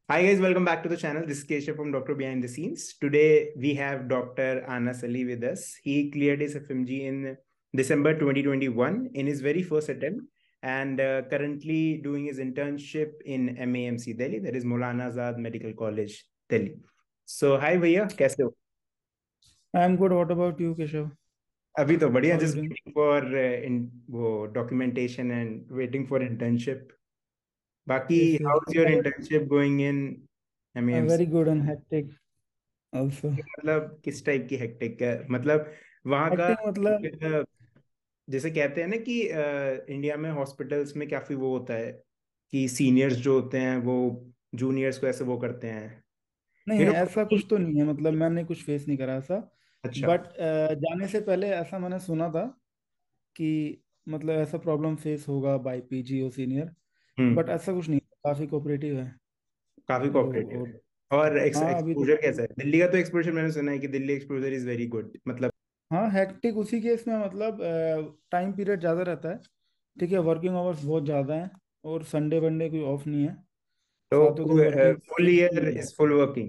Hi guys, welcome back to the channel. This is Keshav from Dr. Behind the Scenes. Today we have Dr. Anas Ali with us. He cleared his FMG in December 2021 in his very first attempt and currently doing his internship in MAMC Delhi, that is Maulana Azad Medical College, Delhi. So hi भैया, कैसे हो? I'm good. What about you, Keshav? अभी तो बढ़िया, How are you just doing? waiting for in वो documentation and waiting for internship. बाकी Yes, yes. how's your internship going in MAMC? Very good and hectic also. मतलब किस type की hectic है, मतलब वहाँ का Hectic मतलब जैसे कहते हैं ना कि इंडिया में हॉस्पिटल्स में काफी वो होता है कि सीनियर्स जो होते हैं वो जूनियर्स को ऐसे वो करते हैं, नहीं यू है, नो। ऐसा कुछ तो नहीं है। मतलब मैंने कुछ फेस नहीं करा ऐसा। अच्छा। बट जाने से पहले ऐसा मैंने सुना था कि मतलब ऐसा प्रॉब्लम फेस होगा बाय पीजी और सीनियर। But hmm. ऐसा कुछ नहीं, काफी कोऑपरेटिव है काफी लोग। कोऑपरेटिव और है। और हाँ, अभी तो एक्सपोजर कैसा है? दिल्ली का तो एक्सपोजर मैंने सुना है कि Delhi exposure is very good, मतलब। हाँ, हेक्टिक उसी केस में मतलब टाइम पीरियड ज़्यादा रहता है। ठीक है, वर्किंग आवर्स बहुत ज़्यादा हैं। और संडे वनडे कोई ऑफ नहीं है। तो सातों दिन working. Full year is full working.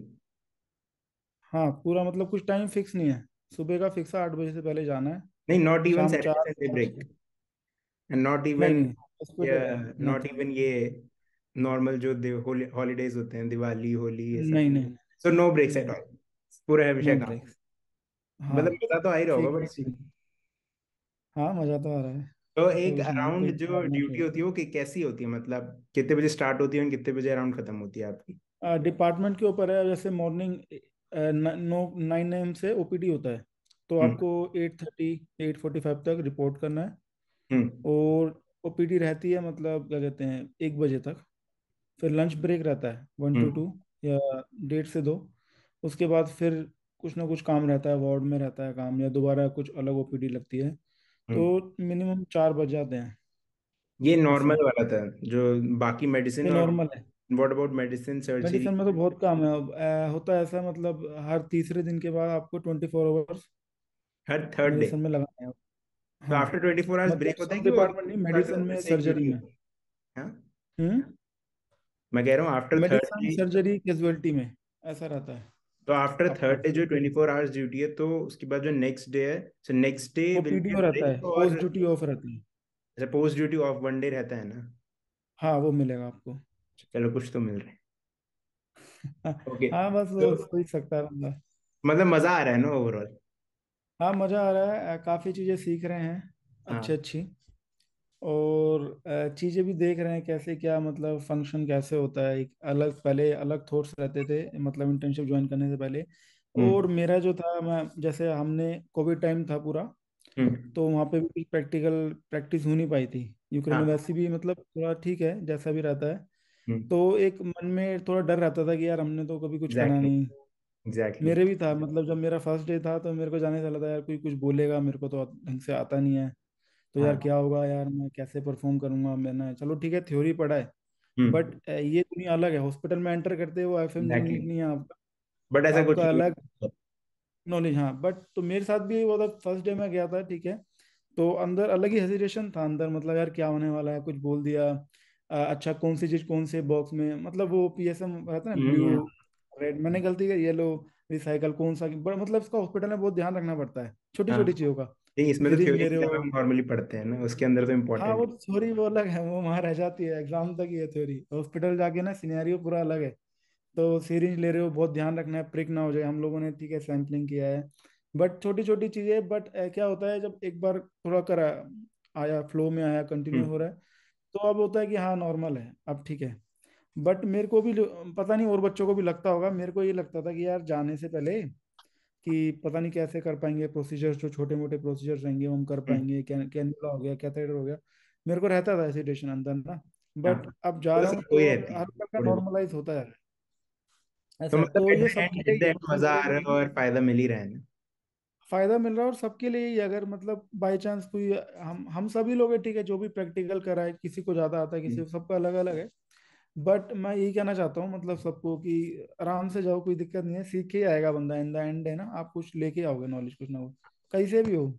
हाँ, पूरा मतलब कुछ टाइम फिक्स नहीं है। सुबह का फिक्स है, 8 बजे से पहले जाना है। नहीं, नॉट इवन शाम सैटरडे चार संडे पाँच ब्रेक, एंड नॉट नहीं इवन नहीं, हॉस्पिटल है, नॉट नथिंग। इवन ये नॉर्मल जो हॉलीडेज होते हैं, दिवाली होली ये सब। नहीं नहीं सो नो ब्रेक्स एट नहीं, ऑल, पूरा हमेशा नो काम। ब्रेक्स। हाँ, मतलब मजा तो आ ही रहा होगा बट फिक्स। इसमें। हाँ, मजा तो आ रहा है। तो कोई एक उसमें कोई अराउंड जो प्रॉब्लम ड्यूटी होती है वो कैसी होती है, मतलब कितने बजे स्टार्ट होती है और कितने बजे अराउंड खत्म होती है आपकी? नहीं, डिपार्टमेंट के ऊपर है। जैसे मॉर्निंग 9 AM से ओपीडी होता है। तो हम्म। आपको 8:30 8:45 तक रिपोर्ट करना है। हम्म। और ओपीडी रहती है मतलब क्या कहते हैं, 1 बजे तक। फिर लंच ब्रेक रहता है 1 to 2 हम्म। या 1:30 से 2। उसके बाद फिर कुछ ना कुछ काम रहता है, वार्ड में रहता है काम, या दोबारा कुछ अलग ओपीडी लगती है। हम्म। तो मिनिमम 4 बज जाते हैं। ये ऐसा नॉर्मल है। वाला था जो बाकी ये मेडिसिन, और नॉर्मल है। What about medicine surgery? Medicine में तो बहुत काम है। अब, होता है ऐसा मतलब हर तीसरे दिन के बाद आपको 24 आवर्स हर थर्ड डे? मेडिसिन में लगाना है। तो हाँ, आफ्टर 24 आवर्स मतलब ब्रेक होता है सब कि वो डिपार्टमेंट नहीं, मेडिसिन में, से एक सर्जरी ड्यूटी में। होती है? हाँ। हम्म। मैं कह रहा हूँ after third medicine, day. Surgery, casualty में ऐसा रहता है तो आफ्टर थर्ड डे आपका। जो 24 आवर्स ड्यूटी है, तो उसके बाद जो नेक्स्ट डे है, सो नेक्स्ट डे वो विल बी पीडीओ अ रहता है, ब्रेक, और पोस्ट ड्यूटी ऑफ रहती है। पोस्ट ड्यूटी ऑफ 1 डे रहता है ना? हाँ, वो मिलेगा आपको। चलो, कुछ तो मिल रहा है। ओके। हाँ, बस तो वो सोच सकता है बंदा। मतलब मजा आ रहा है ना ओवरऑल? हाँ, मजा आ रहा है, काफी चीजें सीख रहे हैं, अच्छी हाँ। अच्छी। और चीजें भी देख रहे हैं कैसे क्या, मतलब फंक्शन कैसे होता है। एक अलग, पहले अलग थॉट्स रहते थे मतलब इंटर्नशिप ज्वाइन करने से पहले। और हम्म। मेरा जो था, मैं जैसे हमने कोविड टाइम था पूरा। हम्म। तो वहाँ पे भी कुछ प्रैक्टिकल प्रैक्टिस हो नहीं पाई थी। यूक्रेन में हाँ। वैसे भी मतलब थोड़ा ठीक है, जैसा भी रहता है। हम्म। तो एक मन में थोड़ा डर रहता था कि यार हमने तो कभी कुछ करा एग्जैक्टली। नहीं। एग्जैक्टली। मेरे भी था मतलब जब मेरा फर्स्ट डे था तो मेरे को जाने चला था यार, कोई कुछ बोलेगा, मेरे को तो ढंग से आता नहीं है। तो यार हाँ। क्या होगा यार, मैं कैसे परफॉर्म करूंगा। मैंने चलो ठीक है, थ्योरी पढ़ा है। But hmm. ये दुनिया अलग है, हॉस्पिटल में एंटर करते हो, एफएम एग्जैक्टली। यूनिट नहीं है आपका। बट ऐसा कुछ आपका नहीं अलग है। नॉलेज। हाँ, बट तो मेरे साथ भी वो था, फर्स्ट डे में गया था, ठीक है। तो अंदर अलग ही हेजिटेशन था अंदर, मतलब यार क्या होने वाला है, कुछ बोल दिया। अच्छा, कौन सी चीज कौन से बॉक्स में, मतलब वो पीएसएम रहता है ना, ब्लू हम्म। रेड, मैंने गलती कर येलो, रिसाइकल कौन सा, बड़ा मतलब इसका हॉस्पिटल में बहुत ध्यान रखना पड़ता है छोटी हाँ। छोटी चीजों का। नहीं, इसमें तो सिरिंज थ्योरी ले की रहे तरह हो। हम नॉर्मली पढ़ते हैं ना, उसके अंदर तो हाँ, वो इम्पोर्टेंट। थ्योरी वो अलग है, वो वहां रह जाती है एग्जाम तक ही है थ्योरी। हॉस्पिटल जाके ना सिनेरियो पूरा अलग है। तो सीरिंज ले रहे हो, बहुत ध्यान रखना है, प्रिक ना हो जाए। हम लोगों ने ठीक है सैंपलिंग किया है। बट छोटी छोटी चीजें, बट क्या होता है जब एक बार थोड़ा करा, आया फ्लो में, आया कंटिन्यू हो हम्म। रहा है। तो अब होता है कि हाँ नॉर्मल है, अब ठीक है। बट मेरे को भी पता नहीं और बच्चों को भी लगता होगा, मेरे को ये लगता था कि यार जाने से पहले कि पता नहीं कैसे कर पाएंगे प्रोसीजर्स, जो छोटे मोटे प्रोसीजर्स रहेंगे वो हम कर हम्म। पाएंगे, कैनुला हो गया, कैथेटर हो गया। मेरे को रहता था हेसिटेशन अंदर ना। हाँ, बट अब जा वो तो रहा हूँ सबको ही तो अब रहती है हल्का हल्का थोड़ी बहुत। नॉर्मलाइज होता है। तो ऐसा है, मतलब तो एट ये द सबके एंड, लिए ही है, मजा मतलब आ रहा है और फायदा मिल ही रहा है ना? फायदा मिल रहा है। और सबके लिए ही, अगर मतलब बाई चांस कोई, हम सभी लोग हैं, ठीक है, जो भी प्रैक्टिकल करा है, किसी को ज्यादा आता है, किसी हम्म। को, सबका अलग अलग है। बट मैं यही कहना चाहता हूँ मतलब सबको कि आराम से जाओ, कोई दिक्कत नहीं है, सीख के ही आएगा बंदा इन द एंड, है ना। आप कुछ लेके आओगे नॉलेज, कुछ ना कुछ, कहीं से भी हो,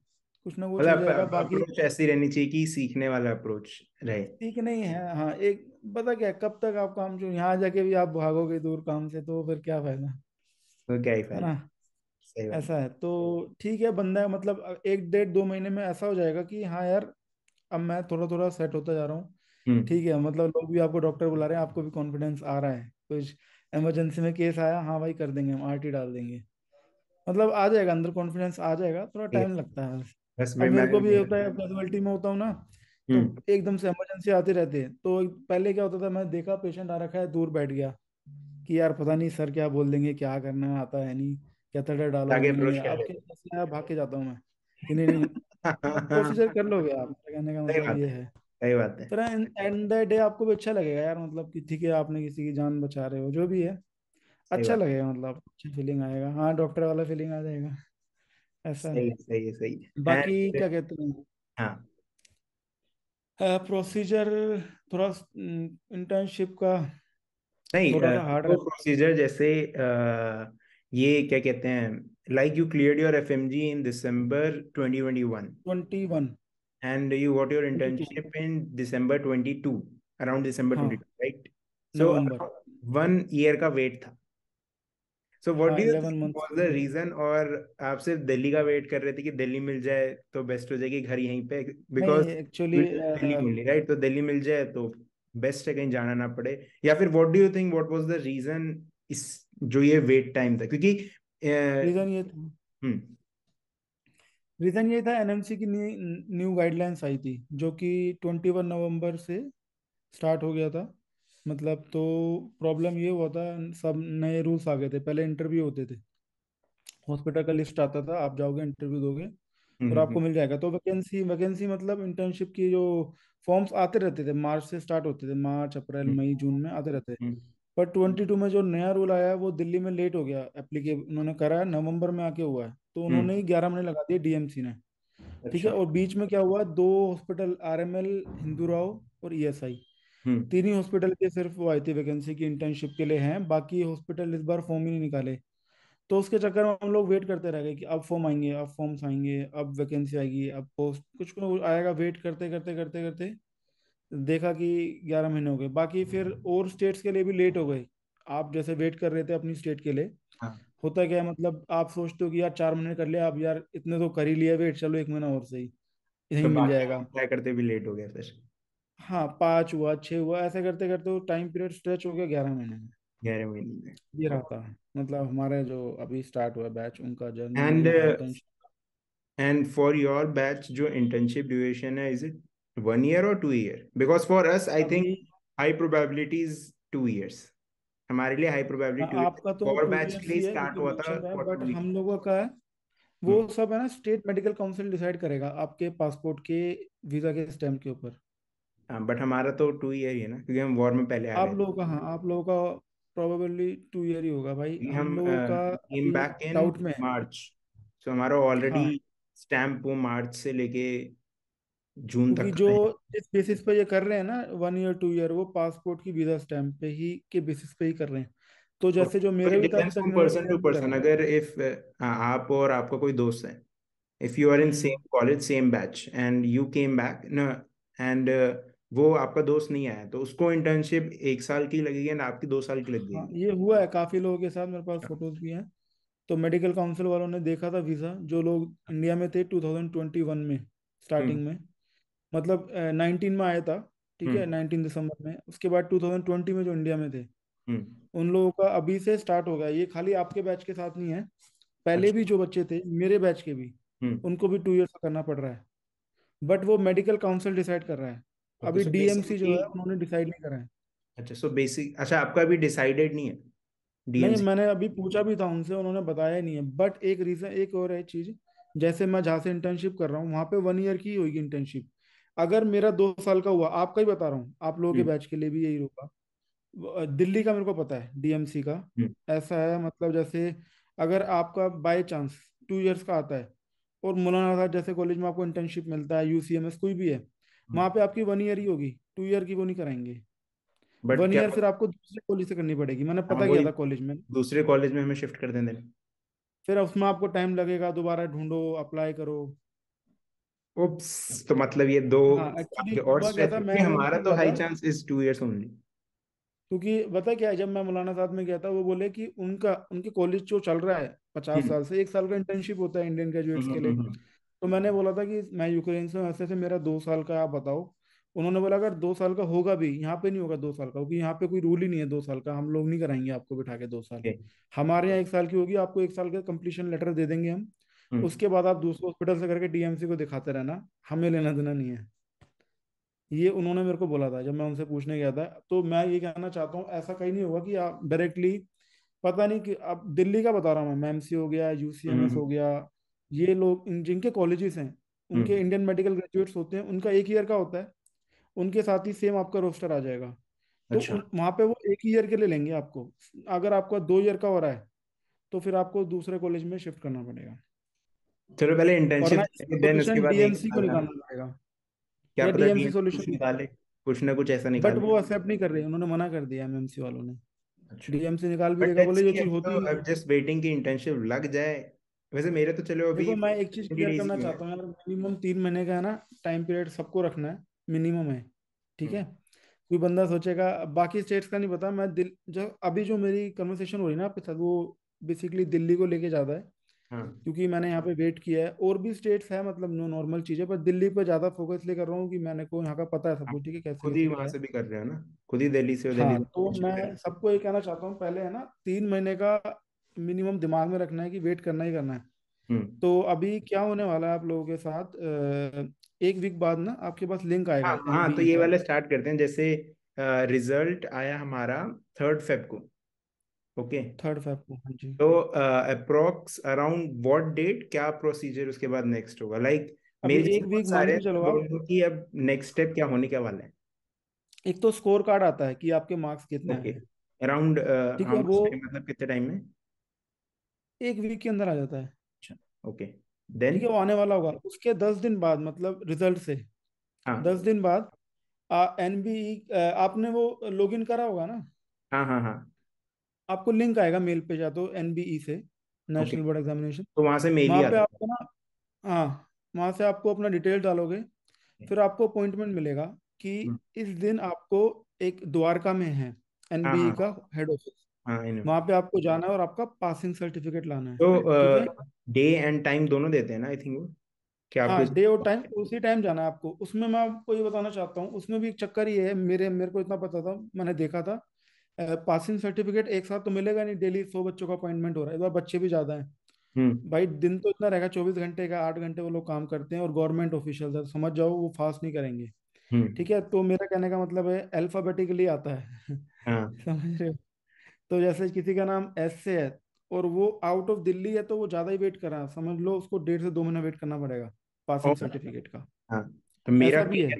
कुछ ना कुछ हो जाएगा। मतलब बाकी अप्रोच ऐसी रहनी चाहिए कि सीखने वाला अप्रोच रहे। ठीक नहीं है, हाँ एक, पता क्या है, कब तक आप काम, जो यहाँ जाके भी आप भागोगे दूर काम से तो फिर क्या फायदा, तो क्या ही है फायदा। ना। सही बात। ऐसा है तो ठीक है, बंदा मतलब एक डेढ़ दो महीने में ऐसा हो जाएगा कि हाँ यार, अब मैं थोड़ा थोड़ा सेट होता जा रहा हूँ। हम्म। ठीक है, मतलब लोग भी आपको डॉक्टर बुला रहे हैं, आपको भी कॉन्फिडेंस आ रहा है, कुछ इमरजेंसी में केस आया, हाँ भाई कर देंगे, हम आरटी डाल देंगे, मतलब आ जाएगा अंदर, कॉन्फिडेंस आ जाएगा, थोड़ा ठीक टाइम है। लगता है बस। बस अब मैं मेरे को भी ये मेरा। होता है, कैजुअलिटी में होता हूँ ना, तो हम्म। एकदम से इमरजेंसी आते रहते हैं, तो पहले क्या होता था, मैं देखा पेशेंट आ रखा है, दूर बैठ गया कि यार पता नहीं सर क्या बोल देंगे, क्या करना है आता है नहीं, कैथेटर डालोगे आगे नहीं, अप्रोच मेरा क्या अब लेते कैसे आया, भाग के जाता हूँ मैं कि नहीं नहीं, प्रोसीजर कर लोगे आप, मेरा कहने का सही मतलब बात ये है। है। सही बात है। फिर एंड द डे आपको भी अच्छा लगेगा यार, मतलब कि ठीक है आपने किसी की जान बचा रहे हो, जो भी है सही अच्छा बात। लगेगा, मतलब अच्छा फीलिंग आएगा, हाँ डॉक्टर वाला फीलिंग आ जाएगा। ऐसा है। सही है, सही है, सही है। बाकी एंड क्या कहते हैं, हाँ। प्रोसीजर थोड़ा इंटर्नशिप का नहीं, थोड़ा सा हार्ड वो रहता प्रोसीजर जैसे ये क्या कहते हैं, like you cleared your FMG in December 2021 है। 21, and you got your 22, internship in December 22, around December हाँ 22, right? So नवंबर, 1 year का वेट था. So what हाँ do you 11 month think was the something. reason? और आप सिर्फ दिल्ली का wait कर रहे थे कि दिल्ली मिल जाए तो बेस्ट हो जाएगी, घर यहीं पे, नहीं because actually, you Delhi only, right? तो दिल्ली मिल जाए तो बेस्ट है, कहीं जाना ना पड़े. या फिर what do you think, what was the reason is जो ये वेट टाइम था, क्योंकि रीजन ये था, हम्म. रीजन ये था, एनएमसी की न्यू गाइडलाइंस आई थी, जो कि 21 नवंबर से स्टार्ट हो गया था। मतलब तो प्रॉब्लम ये हुआ था, सब नए रूल्स आ गए थे, पहले इंटरव्यू होते थे, हॉस्पिटल का लिस्ट आता था, आप जाओगे इंटरव्यू दोगे और हम्म. आपको मिल जाएगा। तो वैकेंसी वैकेंसी मतलब इंटर्नशिप की जो फॉर्म्स आते रहते थे, मार्च से स्टार्ट होते थे, मार्च अप्रैल हम्म. मई जून में आते रहते थे। हम्म. पर 22 में जो नया रूल आया है वो दिल्ली में लेट हो गया एप्लीकेशन, उन्होंने करा है नवंबर में आके हुआ है, तो उन्होंने हम्म. ही 11 महीने लगा दिए डीएमसी ने। ठीक है, अच्छा. और बीच में क्या हुआ, दो हॉस्पिटल, आरएमएल, हिंदू राव और ईएसआई, हम्म. तीन ही हॉस्पिटल के सिर्फ वो आई थी वैकेंसी की इंटर्नशिप के लिए हैं, बाकी हॉस्पिटल इस बार फॉर्म ही नहीं निकाले। तो उसके चक्कर में हम लोग वेट करते रह गए कि अब फॉर्म आएंगे, अब फॉर्म्स आएंगे, अब वैकेंसी आएगी, अब पोस्ट कुछ कुछ आएगा, वेट करते करते करते करते देखा कि 11 महीने हो गए। बाकी फिर और स्टेट्स के लिए भी लेट हो गए, आप जैसे वेट कर रहे थे अपनी स्टेट के लिए, हाँ. होता क्या है, मतलब आप सोचते हो कि यार 4 महीने कर लिया, अब यार इतने तो कर ही लिया वेट, चलो एक महीना और सही, यहीं तो मिल बाकी जाएगा। अप्लाई करते भी लेट हो गया फिर. हाँ 5 हुआ, 6 हुआ, ऐसे करते करते वो टाइम पीरियड स्ट्रेच हो गया 11 महीने में। 11 महीने में. ये रहा था, मतलब हमारे जो अभी स्टार्ट हुआ बैच, उनका जर्नी एंड ये था internship. And for your batch जो इंटर्नशिप ड्यूरेशन है, इज इट 1 year और 2 year? Because for us I think अभी हाई प्रोबेबिलिटी इज 2 years. हमारे लिए हाई प्रोबेबिलिटी 2 years. आपका तो और टू बैच के ईयर्स लिए ही है जो स्टार्ट कि हुआ था मेंशन रहा है, फॉर बट 2 weeks. हम लोगों का है वो हम्म. सब है ना, स्टेट मेडिकल काउंसिल डिसाइड करेगा आपके पासपोर्ट के वीजा के स्टैम्प के ऊपर। हाँ, बट हमारा तो 2 year ही है ना, क्योंकि हम वॉर में पहले आ आप गए थे. लोगों का, हाँ आप लोगों का प्रोबेबली 2 ईयर ही होगा भाई, क्योंकि हम हम लोगों का केम अभी बैक इन डाउट में है। मार्च. सो हमारा ऑलरेडी हाँ, स्टैम्प वो मार्च से लेके जून क्योंकि तक जो का है. जिस बेसिस पे ये कर रहे हैं ना, 1 ईयर 2 ईयर, वो पासपोर्ट की वीजा स्टैम्प पे ही के बेसिस पे ही कर रहे हैं। तो जैसे जो तो मेरे इट भी था अभी डिपेंड्स तक फ्रॉम इन्होंने पर्सन टू डिसाइड नहीं पर्सन. करा। अगर इफ आप और आपका कोई दोस्त है, if you are in hmm, same college same batch and you came back no, and वो आपका दोस्त नहीं आया, तो उसको इंटर्नशिप 1 साल की लगेगी ना, आपकी 2 साल की लग हाँ जाएगी. ये हुआ है काफी लोगों के साथ, मेरे पास फोटोज भी हैं। तो मेडिकल काउंसिल वालों ने देखा था वीजा, जो लोग इंडिया में थे 2021 में हम्म. स्टार्टिंग में, मतलब 19 में आया था, ठीक है हम्म. 19 दिसंबर में, उसके बाद 2020 में जो इंडिया में थे, हम्म. उन लोगों का अभी से स्टार्ट हो गया। ये खाली आपके बैच के साथ नहीं है, पहले अच्छा. भी जो बच्चे थे मेरे बैच के भी, हम्म. उनको भी 2 ईयर्स का करना पड़ रहा है, बट वो मेडिकल काउंसिल डिसाइड कर रहा है। ओके, अभी सो डीएमसी जो बेसिकली. है उन्होंने डिसाइड नहीं करा है। अच्छा, सो बेसिक, अच्छा आपका अभी डिसाइडेड नहीं है नहीं, डीएमसी? मैंने अभी पूछा भी था उनसे, उन्होंने बताया ही नहीं है, बट एक रीजन एक और है चीज, जैसे मैं जहाँ से इंटर्नशिप कर रहा हूँ वहां पे 1 ईयर की होगी इंटर्नशिप, अगर मेरा 2 साल का हुआ, आपका ही बता रहा हूँ, आप लोगों के हम्म. बैच के लिए भी यही होगा, दिल्ली का मेरे को पता है, डीएमसी का हम्म. ऐसा है, मतलब जैसे अगर आपका बाय चांस 2 ईयर्स का आता है, और मौलाना आजाद जैसे कॉलेज में आपको इंटर्नशिप मिलता है, यूसीएमएस कोई भी है, वहां पे आपकी 1 ईयर ही होगी, 2 ईयर की वो नहीं कराएंगे। बट वन क्या ईयर फिर आपको दूसरे कॉलेज से करनी पड़ेगी, मैंने हाँ, पता किया वही था कॉलेज में। दूसरे कॉलेज में हमें शिफ्ट कर देंगे. फिर उसमें आपको टाइम लगेगा, दोबारा ढूंढो, अप्लाई करो, उप्स, तो मतलब ये दो हाँ एक्चुअली आपके और हुआ क्या स्ट्रेच था, मैं है, हमारा एमएमसी तो हुआ हाई था। Chance is 2 years only. क्योंकि पता क्या है, जब मैं मौलाना साहब में गया था वो बोले कि उनका उनके कॉलेज जो चल रहा है 50 साल से, 1 साल का इंटर्नशिप होता है इंडियन ग्रेजुएट्स के लिए। तो मैंने बोला था कि मैं यूक्रेन से हूं, ऐसे से मेरा 2 साल का आप बताओ। उन्होंने बोला अगर 2 साल का होगा भी, यहाँ पे नहीं होगा 2 साल का, क्योंकि यहाँ पे कोई रूल ही नहीं है 2 साल का, हम लोग नहीं कराएंगे आपको बिठा के 2 साल। हमारे यहाँ 1 साल की होगी, आपको 1 साल का कंप्लीशन लेटर दे देंगे हम। उसके बाद आप दूसरे हॉस्पिटल से करके डीएमसी को दिखाते रहना, हमें लेना देना नहीं है। ये उन्होंने मेरे को बोला था जब मैं उनसे पूछने गया था। तो मैं ये कहना चाहता हूँ ऐसा कहीं नहीं होगा कि आप डायरेक्टली, पता नहीं कि अब दिल्ली का बता रहा हूँ मैं, एमएमसी हो गया, यूसीएमएस हो गया, ये लोग जिनके कॉलेजेस हैं उनके इंडियन मेडिकल ग्रेजुएट्स होते हैं, उनका 1 ईयर का होता है, उनके साथ ही सेम आपका रोस्टर आ जाएगा। तो अच्छा, वहां पे वो 1 ही ईयर के लिए लेंगे आपको। अगर आपका 2 ईयर का हो रहा है तो फिर आपको दूसरे कॉलेज में शिफ्ट करना पड़ेगा, चलो पहले वरना इंटर्नशिप, इसका देन उसके सोल्यूशन बाद यही डीएमसी को निकालना। निकालना पड़ेगा, क्या या पता डीएमसी डीएनसी कुछ सोल्यूशन। निकाले, कुछ ना कुछ ऐसा बट निकाले। वो एक्सेप्ट नहीं कर रहे, उन्होंने मना कर दिया एमएमसी वालों ने। अच्छा, डीएमसी निकाल भी बट देगा, लेट्स बोले ये सी, चीज अभी होती तो ही नहीं अब है। जस्ट वेटिंग की इंटर्नशिप लग जाए। वैसे मेरे तो चलो अभी देखो मैं एक चीज 20 क्लियर डेज करना ही है। चाहता हूँ यार, मिनिमम 3 महीने का है ना टाइम पीरियड सबको रखना है, मिनिमम है। ठीक हम्म, है। कोई बंदा सोचेगा, बाकी स्टेट्स का नहीं पता, मैं दिल जो अभी जो मेरी कन्वर्सेशन हो रही है ना आपके साथ, वो बेसिकली दिल्ली को लेके ज्यादा है। हाँ, क्योंकि मैंने यहाँ पे वेट किया है, और भी स्टेट्स है मतलब नॉर्मल चीजें, पर दिल्ली पे ज्यादा फोकस इसलिए कर रहा हूँ कि मैंने को यहाँ का पता है सब हाँ, कुछ, ठीक है, कैसे खुद ही कैसे क्या वहां है। से भी कर रहे हो ना, खुद ही दिल्ली से, और दिल्ली हाँ से तो internship कर रहे मैं सबको ये कहना चाहता हूँ, पहले है ना 3 महीने का मिनिमम दिमाग में रखना है कि वेट करना ही करना है। हो। तो अभी क्या होने वाला है आप लोगों के साथ, 1 वीक बाद ना आपके पास लिंक हाँ आएगा हाँ, तो एनबीई ये का। वाला स्टार्ट करते हैं। जैसे रिजल्ट आया हमारा 3rd Feb को। ओके, 3 फेब को, हाँ जी। तो अप्रोक्स अराउंड व्हाट डेट, क्या प्रोसीजर उसके बाद नेक्स्ट होगा, लाइक अभी मेरे जैसे एक बहुत वीक सारे मान हैं, के तो चलो बोल आप। रहे हो कि अब नेक्स्ट स्टेप क्या होने क्या वाला है। एक तो स्कोर कार्ड आता है कि आपके मार्क्स कितने आए ओके, हैं। अराउंड ठीक हाउ है, वो मच टाइम, मतलब कितने टाइम में। 1 वीक के अंदर आ जाता है। अच्छा, ओके, ठीक देन। है, वो आने वाला होगा उसके 10 दिन बाद, मतलब रिजल्ट से दस हाँ दिन बाद एनबीई आपने वो लॉगिन करा होगा ना। हाँ हाँ हाँ, आपको लिंक आएगा मेल पे, जा तो एनबीई से, ओके, नेशनल बोर्ड एग्जामिनेशन। तो वहां से मेल ही वहाँ पे आता आपको ना, हाँ, वहाँ से आपको अपना डिटेल डालोगे, है। फिर आपको अपॉइंटमेंट मिलेगा कि हम्म, इस दिन आपको एक द्वारका में है हाँ एनबीई हाँ का हेड ऑफिस, हाँ, आई नो। वहाँ पे आपको जाना है और आपका पासिंग सर्टिफिकेट लाना है। ठीक है। तो डे एंड टाइम दोनों देते हैं ना, आई थिंक वो, क्या आपको हाँ डे और टाइम उसी टाइम जाना है आपको। उसमें मैं आपको ये बताना चाहता हूँ, उसमें भी एक चक्कर ये है, मेरे मेरे को इतना पता था, मैंने देखा था, पासिंग सर्टिफिकेट एक साथ तो मिलेगा नहीं, डेली 100 बच्चों का अपॉइंटमेंट हो रहा है, इस बार बच्चे भी ज्यादा हैं। हम्म भाई दिन तो इतना रहेगा 24 घंटे का, 8 घंटे वो लोग काम करते हैं, और गवर्नमेंट ऑफिशियल है, समझ जाओ वो फास्ट नहीं करेंगे। हम्म, ठीक है, तो मेरा कहने का मतलब है अल्फाबेटिकली आता है हाँ, समझ रहे हो। तो जैसे किसी का नाम एस से है और वो आउट ऑफ दिल्ली है, तो वो ज्यादा ही वेट कर रहा है, समझ लो उसको 1.5 से 2 महीना वेट करना पड़ेगा पासिंग और सर्टिफिकेट का। हाँ, तो मेरा ऐसा भी ठीक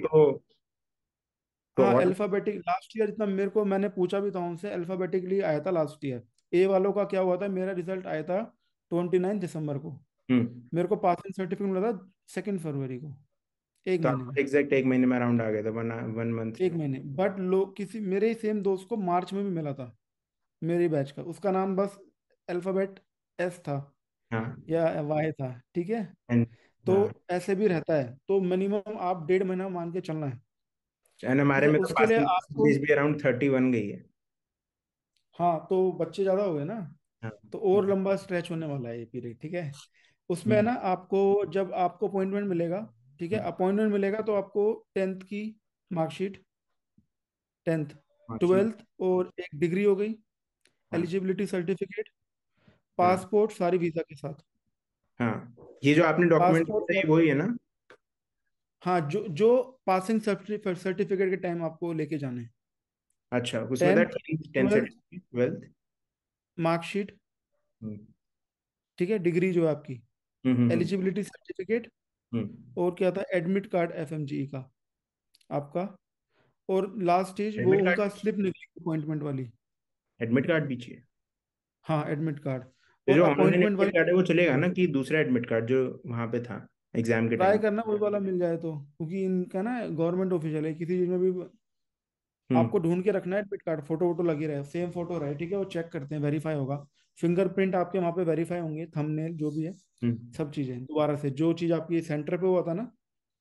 है। है, तो हाँ और। अल्फाबेटिक लास्ट ईयर, जितना मेरे को, मैंने पूछा भी था उनसे, अल्फाबेटिकली आया था लास्ट ईयर। ए वालों का क्या हुआ था, मेरा रिजल्ट आया था 29 दिसंबर को, हम्म, मेरे को पासिंग सर्टिफिकेट मिला था 2 फरवरी को, एक तो महीने आप में। एग्जैक्ट एक महीने में अराउंड आ गए थे, 1 मंथ। 1 महीने, बट लोग किसी मेरे ही सेम दोस्त को मार्च में भी मिला था, मेरे बैच का, उसका नाम बस अल्फाबेट एस था हाँ या वाई था। ठीक है। एंड तो हाँ, ऐसे भी रहता है, तो मिनिमम आप 1.5 महीना मान के चलना है। एंड ठीक हमारे है, में तो उसके लिए पासिंग आपको, परसेंटेज भी अराउंड 31 गई है। हाँ तो बच्चे ज्यादा हो गए ना, हाँ, तो और लंबा स्ट्रेच होने वाला है ये पीरियड। ठीक है। उसमें है हम्म ना आपको, जब आपको अपॉइंटमेंट मिलेगा, ठीक है, हम्म, अपॉइंटमेंट मिलेगा तो आपको 10th की मार्कशीट, 10th, मार्कशीट, 12th, और एक डिग्री हो गई, हाँ एलिजिबिलिटी सर्टिफिकेट, हाँ पासपोर्ट सारी वीजा के साथ। हाँ, ये जो आपने डॉक्यूमेंट पासपोर्ट बताए और, वही है ना। हाँ जो जो पासिंग सर्टिफिकेट के टाइम आपको लेके जाने हैं। अच्छा, उसमें था 10th, 10th 12th, certificate, 12th। Marksheet, हम्म ठीक है, डिग्री जो है आपकी, हम्म हम्म एलिजिबिलिटी सर्टिफिकेट, और क्या था, एडमिट कार्ड एफएमजीई का आपका, और लास्ट स्टेज वो एडमिट कार्ड उनका भी चाहिए। स्लिप निकली अपॉइंटमेंट वाली। एडमिट कार्ड भी चाहिए। हाँ एडमिट कार्ड, तो और जो ऑनलाइन अपॉइंटमेंट एडमिट वाली कार्ड है वो चलेगा चाहिए। ना, कि दूसरा एडमिट कार्ड जो वहां पे था एग्जाम के ट्राई टाइम। करना वही वाला मिल जाए तो, क्योंकि इनका ना गवर्नमेंट ऑफिशियल है, किसी चीज में भी आपको हम्म ढूंढ के रखना है एडमिट कार्ड, फोटो वोटो लगी रहे, सेम फोटो रहे, ठीक है, वो चेक करते हैं, वेरीफाई होगा, फिंगरप्रिंट आपके वहाँ पे वेरीफाई होंगे, थंबनेल जो भी है, हम्म सब चीजें दोबारा से, जो चीज आपकी सेंटर पे हुआ था ना,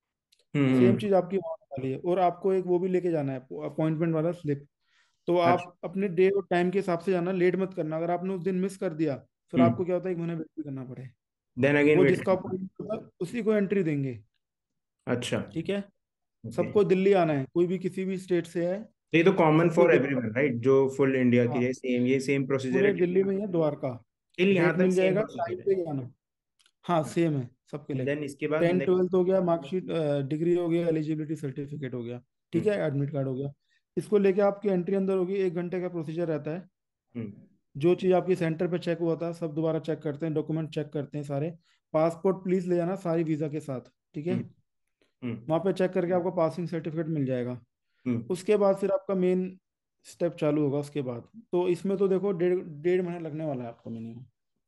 सेम हम्म। चीज आपकी वहाँ वाली है। और आपको एक वो भी लेके जाना है, अपॉइंटमेंट वाला स्लिप। तो अच्छा। आप अपने डे और टाइम के हिसाब से जाना, लेट मत करना। अगर आपने उस दिन मिस कर दिया, फिर हम्म। आपको क्या होता है, 1 महीने वेट भी करना पड़े। देन अगेन वो वेट जिसका करना। अपॉइंटमेंट होगा उसी को एंट्री देंगे। अच्छा। ठीक है। ओके। सबको दिल्ली आना है, कोई भी किसी भी स्टेट से है, तो ये तो कॉमन सबको फॉर दिल्ली। एवरीवन राइट, जो फुल इंडिया के हाँ, लिए सेम, ये सेम प्रोसीजर है पूरे दिल्ली में ही है, द्वारका। टिल यहाँ डेट तक मिल सेम जाएगा, टाइम प्रोसीजर है। पे ही आना। हाँ, सेम है सबके एंड लिए। देन इसके बाद 10 नेक्स्ट। 12th हो गया, मार्कशीट, डिग्री हो गया, एलिजिबिलिटी सर्टिफिकेट हो गया। ठीक हम्म। है, एडमिट कार्ड हो गया। इसको लेके आपकी एंट्री अंदर होगी, 1 घंटे का प्रोसीजर रहता है। हम्म। जो चीज़ आपकी सेंटर पे चेक हुआ था सब दोबारा चेक करते हैं, डॉक्यूमेंट चेक करते हैं सारे। पासपोर्ट प्लीज ले जाना सारी वीज़ा के साथ। ठीक है। हम्म। हम्म। वहाँ पे चेक करके आपको पासिंग सर्टिफिकेट मिल जाएगा। हम्म। उसके बाद फिर आपका मेन स्टेप चालू होगा उसके बाद। तो इसमें तो देखो 1.5 महीना लगने वाला है आपको मिनिमम।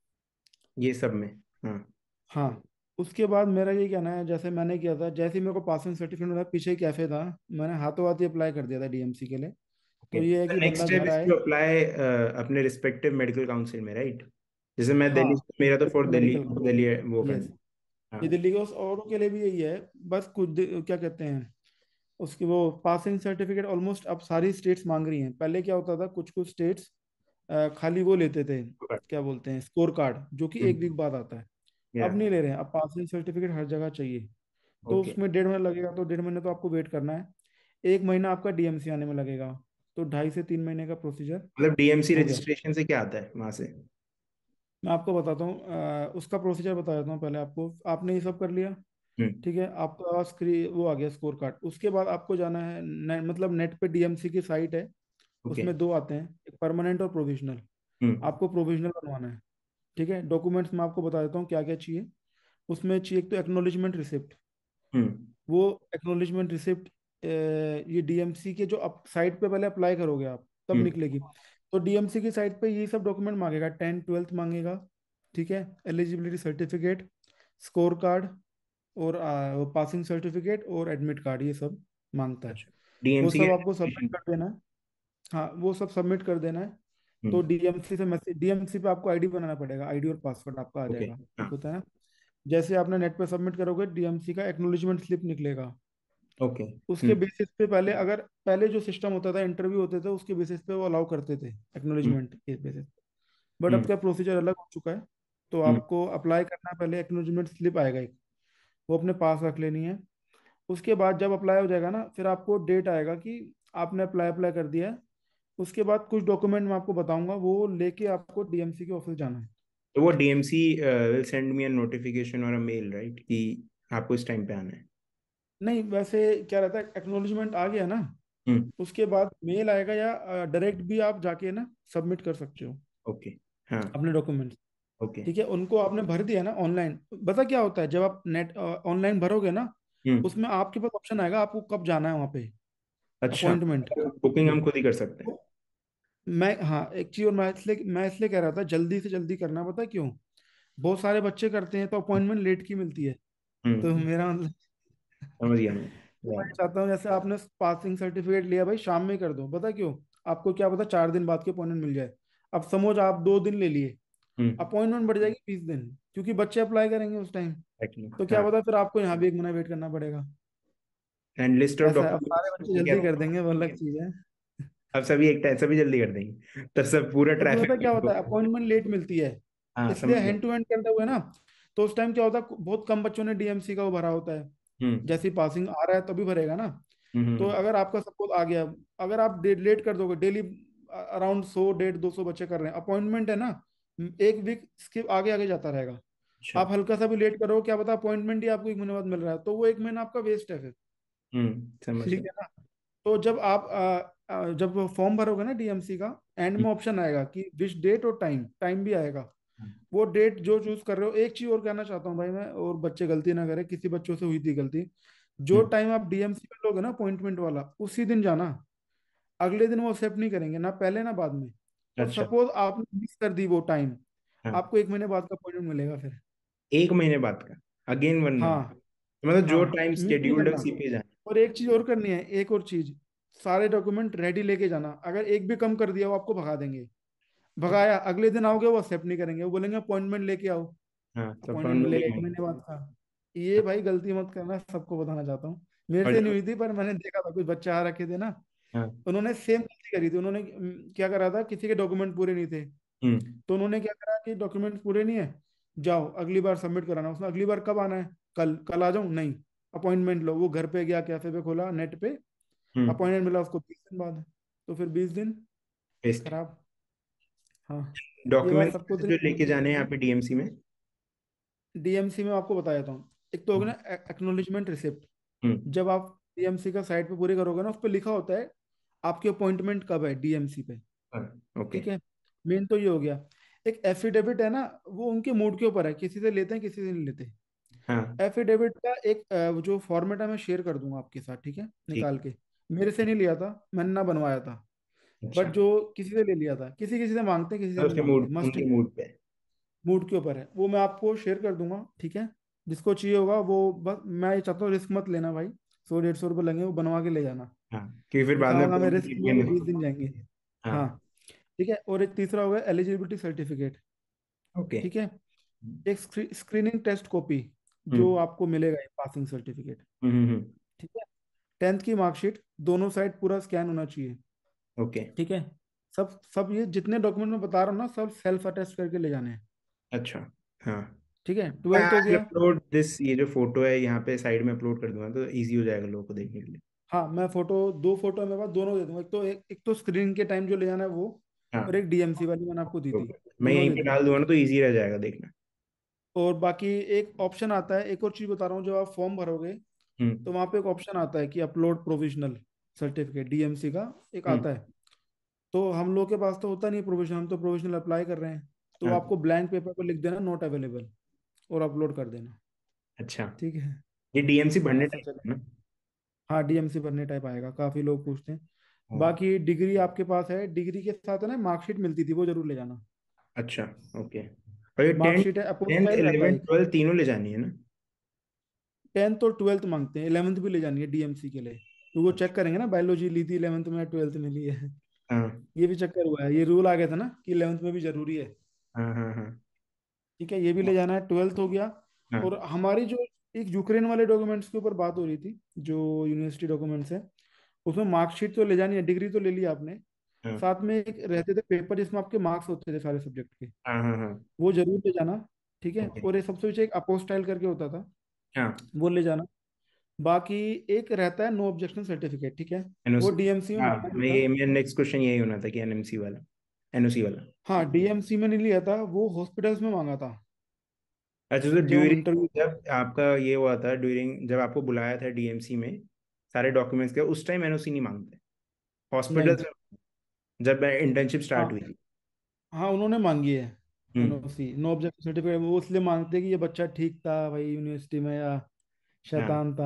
ये सब में। हाँ। हाँ। उसके बाद मेरा ये कहना है, जैसे मैंने किया था, जैसे ही मेरे को पासिंग सर्टिफिकेट मिला, पीछे ही कैफे था, मैंने हाथों हाथ ही अप्लाई कर दिया था डीएमसी के लिए। ओके, तो ये है द कि नेक्स्ट बंदा स्टेप घर इज आए। टू अप्लाई अपने रिस्पेक्टिव मेडिकल काउंसिल में, राइट? जैसे मैं हाँ, दिल्ली से, मेरा तो फॉर दिल्ली, मेडिकल। दिल्ली वो यस। करना। हाँ। ये दिल्ली के औरों के लिए भी यही है। बस क्या कहते हैं उसकी, वो पासिंग सर्टिफिकेट ऑलमोस्ट अब सारी स्टेट्स मांग रही हैं। पहले क्या होता था, कुछ कुछ स्टेट्स खाली वो लेते थे, क्या बोलते हैं, स्कोर कार्ड, जो कि 1 वीक बाद आता है। या। अब नहीं ले रहे हैं, अब पासिंग सर्टिफिकेट हर जगह चाहिए। तो ओके। उसमें 1.5 महीना लगेगा, तो 1.5 महीने तो आपको वेट करना है। 1 महीना आपका डीएमसी आने में लगेगा। तो 2.5 से 3 महीने का प्रोसीजर मतलब डीएमसी हो गया। रजिस्ट्रेशन से क्या आता है वहां से? मैं आपको बताता हूँ, उसका प्रोसीजर बता देता हूँ पहले आपको। आपने ये सब कर लिया। हम्म। ठीक है, आपका स्क्रीन वो आ गया स्कोर कार्ड। उसके बाद आपको जाना है मतलब नेट पे डीएमसी की साइट है। ओके। उसमें दो आते हैं, एक परमानेंट और प्रोविजनल। हम्म। आपको प्रोविजनल बनवाना है। ठीक है, डॉक्यूमेंट्स मैं आपको बता देता हूँ क्या क्या चाहिए। उसमें चाहिए एक तो एक्नोलिजमेंट रिसिप्ट। हम्म। वो एक्नोलिजमेंट रिसिप्ट ये डीएमसी के जो आप साइट पे पहले अप्लाई करोगे आप, तब हम्म। निकलेगी। तो डीएमसी की साइट पे ये सब डॉक्यूमेंट मांगेगा, 10 12th मांगेगा। ठीक है, एलिजिबिलिटी सर्टिफिकेट, स्कोर कार्ड, और पासिंग सर्टिफिकेट और एडमिट कार्ड, ये सब मांगता है। अच्छा, वो डीएमसी के सब आपको सबमिट रजिस्ट्रेशन। कर देना है। हाँ, वो सब सबमिट कर देना है। तो हम्म। डीएमसी से मैसेज, डीएमसी पे आपको आईडी बनाना पड़ेगा, आईडी और पासवर्ड आपका आ ओके। जाएगा, हाँ। एक होता है ना। जैसे आपने नेट पे सबमिट करोगे, डीएमसी का एक्नोलिजमेंट स्लिप निकलेगा। ओके। उसके बेसिस पे पहले, अगर पहले जो सिस्टम होता था, इंटरव्यू होते थे, उसके बेसिस पे वो अलाउ करते थे हम्म। एक्नोलिजमेंट के बेसिस। बट अब हम्म। क्या प्रोसीजर अलग हो चुका है। तो हम्म। आपको अप्लाई करना है, पहले एक्नोलिजमेंट स्लिप आएगा एक, वो अपने पास रख लेनी है। उसके बाद जब अप्लाई हो जाएगा ना, फिर आपको डेट आएगा कि आपने अप्लाई अप्लाई कर दिया है। उसके बाद कुछ डॉक्यूमेंट मैं आपको बताऊंगा, वो लेके आपको डीएमसी के ऑफिस जाना है। तो वो DMC will send me a notification और अ मेल, राइट, कि आपको इस टाइम पे आना है? नहीं, वैसे क्या रहता है, एक्नोलिजमेंट आ गया ना, हम्म। उसके बाद मेल आएगा, या डायरेक्ट भी आप जाके ना सबमिट कर सकते हो ओके। हाँ। अपने डॉक्यूमेंट्स। ओके। ठीक है, उनको आपने भर दिया ना ऑनलाइन। पता क्या होता है, जब आप नेट ऑनलाइन भरोगे ना, हम्म। उसमें आपके पास ऑप्शन आएगा आपको कब जाना है वहाँ पे, अच्छा, अपॉइंटमेंट बुकिंग लिए। हम खुद ही कर सकते हैं? तो मैं, हाँ, एक चीज और, मैं इसलिए कह रहा था जल्दी से जल्दी करना, पता है क्यों? बहुत सारे बच्चे करते हैं तो अपॉइंटमेंट लेट की मिलती है। तो हम्म। मेरा मतलब, समझ गया मैं। तो या। मैं चाहता हूँ जैसे आपने पासिंग सर्टिफिकेट लिया भाई, शाम में कर दो। पता क्यों? आपको क्या पता 4 दिन बाद की अपॉइंटमेंट मिल जाए। अब समझ, आप 2 दिन ले लिए, हम्म। अपॉइंटमेंट बढ़ जाएगी 20 दिन, क्योंकि बच्चे अप्लाई करेंगे उस टाइम। एक्चुअली तो क्या हाँ। पता फिर आपको यहाँ भी 1 महीना वेट करना पड़ेगा। एंड लिस्ट ऑफ ऐसा है, अब सारे डॉक्यूमेंट्स बच्चे क्या जल्दी कर होगा? देंगे, वो अलग चीज है। अब सभी एक टाइम, सभी जल्दी कर देंगे तो सब पूरा क्योंकि पता क्या ट्रैफिक। होता है, अपॉइंटमेंट लेट मिलती है, हाँ, इसलिए समझ गया। हैंड टू हैंड करते हुए ना। तो उस टाइम क्या होता है, बहुत कम बच्चों ने डीएमसी का वो भरा होता है। हम्म। जैसे पासिंग आ रहा है तभी भरेगा ना। तो हम्म। अगर आपका सपोज आ गया, अगर आप लेट कर दोगे, डेली अराउंड 100 150 बच्चे कर रहे हैं, अपॉइंटमेंट है ना, 1 वीक इसके आगे आगे जाता रहेगा। अच्छा। आप हल्का सा भी लेट करो, क्या पता अपॉइंटमेंट ही आपको 1 महीने बाद मिल रहा है, तो वो 1 महीना आपका वेस्ट है फिर। समझ ठीक गया। है ना। तो जब आप जब फॉर्म भरोगे ना डीएमसी का, एंड हम्म। में ऑप्शन आएगा कि विच डेट और टाइम, टाइम भी आएगा। वो डेट जो चूज कर रहे हो, एक चीज और कहना चाहता हूँ भाई मैं, और बच्चे गलती ना करें, किसी बच्चों से हुई थी गलती। जो हम्म। टाइम आप डीएमसी में लोगे ना अपॉइंटमेंट वाला, उसी दिन जाना। अगले दिन वो एक्सेप्ट नहीं करेंगे, ना पहले ना बाद में। और अच्छा। सपोज आपने मिस कर दी वो टाइम, हाँ, आपको 1 महीने बाद का अपॉइंटमेंट मिलेगा फिर। 1 महीने बाद का? Again 1 month? हाँ। मतलब जो हाँ, टाइम मिस नहीं स्केड्यूल्ड है करना। उसी पे जाना? और एक चीज और करनी है, एक और चीज, सारे डॉक्यूमेंट रेडी लेके जाना। अगर एक भी कम कर दिया वो आपको भगा देंगे। ओके। भगाया, अगले दिन आओगे वो एक्सेप्ट नहीं करेंगे, वो बोलेंगे अपॉइंटमेंट लेके आओ। हाँ, तो अपॉइंटमेंट अपॉइंटमेंट मिलेगा लेके 1 महीने आएंगे। बाद का। ये भाई गलती मत करना, सबको बताना चाहता हूँ। मेरे और से नहीं जब हुई थी, पर मैंने देखा था कुछ बच्चे आ रखे थे ना, हाँ। उन्होंने सेम गलती करी थी। उन्होंने क्या करा था, किसी के डॉक्यूमेंट पूरे नहीं थे, हम्म तो उन्होंने क्या करा कि डॉक्यूमेंट पूरे नहीं है, जाओ अगली बार सबमिट कराना। उसने अगली बार कब आना है, कल, कल आ जाऊं, नहीं, अपॉइंटमेंट लो। वो घर पे गया, कैफे पे खोला नेट पे, हम्म अपॉइंटमेंट मिला उसको 20 दिन बाद, तो फिर 20 दिन बेस्ट। खराब। हाँ, ये बात सबको डॉक्यूमेंट्स तो जो नहीं लेके जाने हैं यहाँ पता। पे डीएमसी में। डीएमसी में आपको बता देता हूँ, एक तो होगा ना हम्म एक्नोलिजमेंट रिसिप्ट। हम्म, जब आप डीएमसी का साइट पे पूरे करोगे ना, उस पर लिखा होता है आपकी अपॉइंटमेंट कब है डीएमसी पे। हाँ, ओके। ठीक है, मेन तो ये हो गया। एक एफिडेविट है ना, वो उनके मूड के ऊपर है, किसी से लेते हैं किसी से नहीं लेते। हाँ एफिडेविट का एक वो जो फॉर्मेट है मैं शेयर कर दूंगा आपके साथ, ठीक है, ठीक निकाल है। के। मेरे से नहीं लिया था, मैंने ना बनवाया था, अच्छा, बट जो किसी से ले लिया था, किसी किसी से मांगते हैं, किसी से तो नहीं उसके मांगते, मूड, मस्ट। उनके मूड पे। मूड के ऊपर है, वो मैं आपको शेयर कर दूंगा, ठीक है। जिसको चाहिए होगा वो, बस मैं ये चाहता हूँ रिस्क मत लेना भाई, 100 150 रुपये लगेंगे, वो बनवा के ले जाना। हाँ, क्योंकि फिर बाद में दिखाऊंगा मैं, प्रॉब्लम रिस्क नहीं है, क्रिएट वो नहीं 20 दिन होगी। जाएंगे। हाँ, हाँ, ठीक है। और एक तीसरा होगा एलिजिबिलिटी सर्टिफिकेट, ओके। ठीक है। एक स्क्रीनिंग टेस्ट कॉपी जो हम्म आपको मिलेगा, पासिंग सर्टिफिकेट, हम्म। ठीक है। 10th की मार्कशीट, दोनों साइड पूरा स्कैन होना चाहिए, ओके। ठीक है। सब सब ये जितने डॉक्यूमेंट मैं बता रहा हूँ ना, सब सेल्फ अटेस्ट करके ले जाने हैं, अच्छा। हाँ, ठीक है। मैं 12th हो आज गया। अपलोड दिस, ये जो फोटो है यहाँ पे साइड में अपलोड कर दूंगा तो इजी हो जाएगा लोगों को देखने के लिए। हाँ, मैं फोटो, दो फोटो मेरे पास, दोनों दे दूंगा। एक तो स्क्रीन के टाइम जो ले जाना है वो, और हाँ, एक डीएमसी वाली मैंने आपको दी थी, ओके, मैं दोनों यहीं दे पे दूंगा। डाल दूंगा ना तो इजी रह जाएगा देखना। और बाकी एक ऑप्शन आता है, एक और चीज बता रहा हूँ, जब आप फॉर्म भरोगे हम्म तो वहाँ पे एक ऑप्शन आता है कि अपलोड प्रोविजनल सर्टिफिकेट, डीएमसी का एक हम्म। आता है। तो हम लोग के पास तो होता नहीं प्रोविजनल, हम तो प्रोविजनल अप्लाई कर रहे हैं, तो हाँ, आपको ब्लैंक पेपर पर लिख देना नॉट अवेलेबल, और अपलोड कर देना, अच्छा। ठीक है। ये डीएमसी हाँ, भरने ऐसा टाइम चलेगा। है ना। हाँ, डीएमसी भरने टाइप आएगा, काफी लोग पूछते हैं। हाँ, बाकी डिग्री आपके पास है, डिग्री के साथ है ना मार्कशीट मिलती थी, वो जरूर ले जाना। अच्छा, ओके। और ये टेंथ, मार्कशीट है, टेंथ अपोस्टाइल रहता है इलेवेंथ एक। ट्वेल्थ तीनों ले जानी है ना। 10th और 12th मांगते हैं, 11th भी ले जानी है डीएमसी के लिए, तो वो अच्छा। चेक करेंगे ना, बायोलॉजी ली थी 11th में, 12th में ली है। हाँ ये भी चक्कर हुआ है, ये रूल आ गया था ना कि 11th में भी जरूरी है, हाँ हाँ हाँ ठीक है। ये भी ले जाना है, 12th हो गया। हाँ और हमारी जो एक यूक्रेन वाले डॉक्यूमेंट्स के ऊपर बात हो रही थी, जो यूनिवर्सिटी डॉक्यूमेंट्स है, उसमें मार्कशीट तो ले जानी है, डिग्री तो ले ली आपने, हाँ साथ में एक रहते थे पेपर जिसमें आपके मार्क्स होते थे सारे सब्जेक्ट के, हाँ हाँ हाँ, वो जरूर ले जाना, ठीक है। ओके। और एक सबसे पीछे एक अपोस्टाइल करके होता था, हाँ, वो ले जाना। बाकी एक रहता है नो ऑब्जेक्शन सर्टिफिकेट, ठीक है, वो एनओसी। डीएमसी में हाँ, मांगा नहीं मैं था। ये मेरा नेक्स्ट क्वेश्चन यही होना था कि एनएमसी वाला, एनओसी वाला। हाँ, डीएमसी में नहीं लिया था, वो हॉस्पिटल्स में मांगा था, अच्छा, तो जब हम ड्यूरिंग, इंटरव्यू। जब आपका ये हुआ था, ड्यूरिंग जब आपको बुलाया था डीएमसी में सारे डॉक्यूमेंट्स के, उस टाइम एनओसी नहीं मांगते नहीं। हॉस्पिटल्स में, जब इंटर्नशिप स्टार्ट हुई हाँ, थी। हाँ, उन्होंने मांगी है हम्म। NOC, no objection certificate. वो इसलिए मांगते हैं कि ये बच्चा ठीक था भाई यूनिवर्सिटी में, या हाँ। शैतान था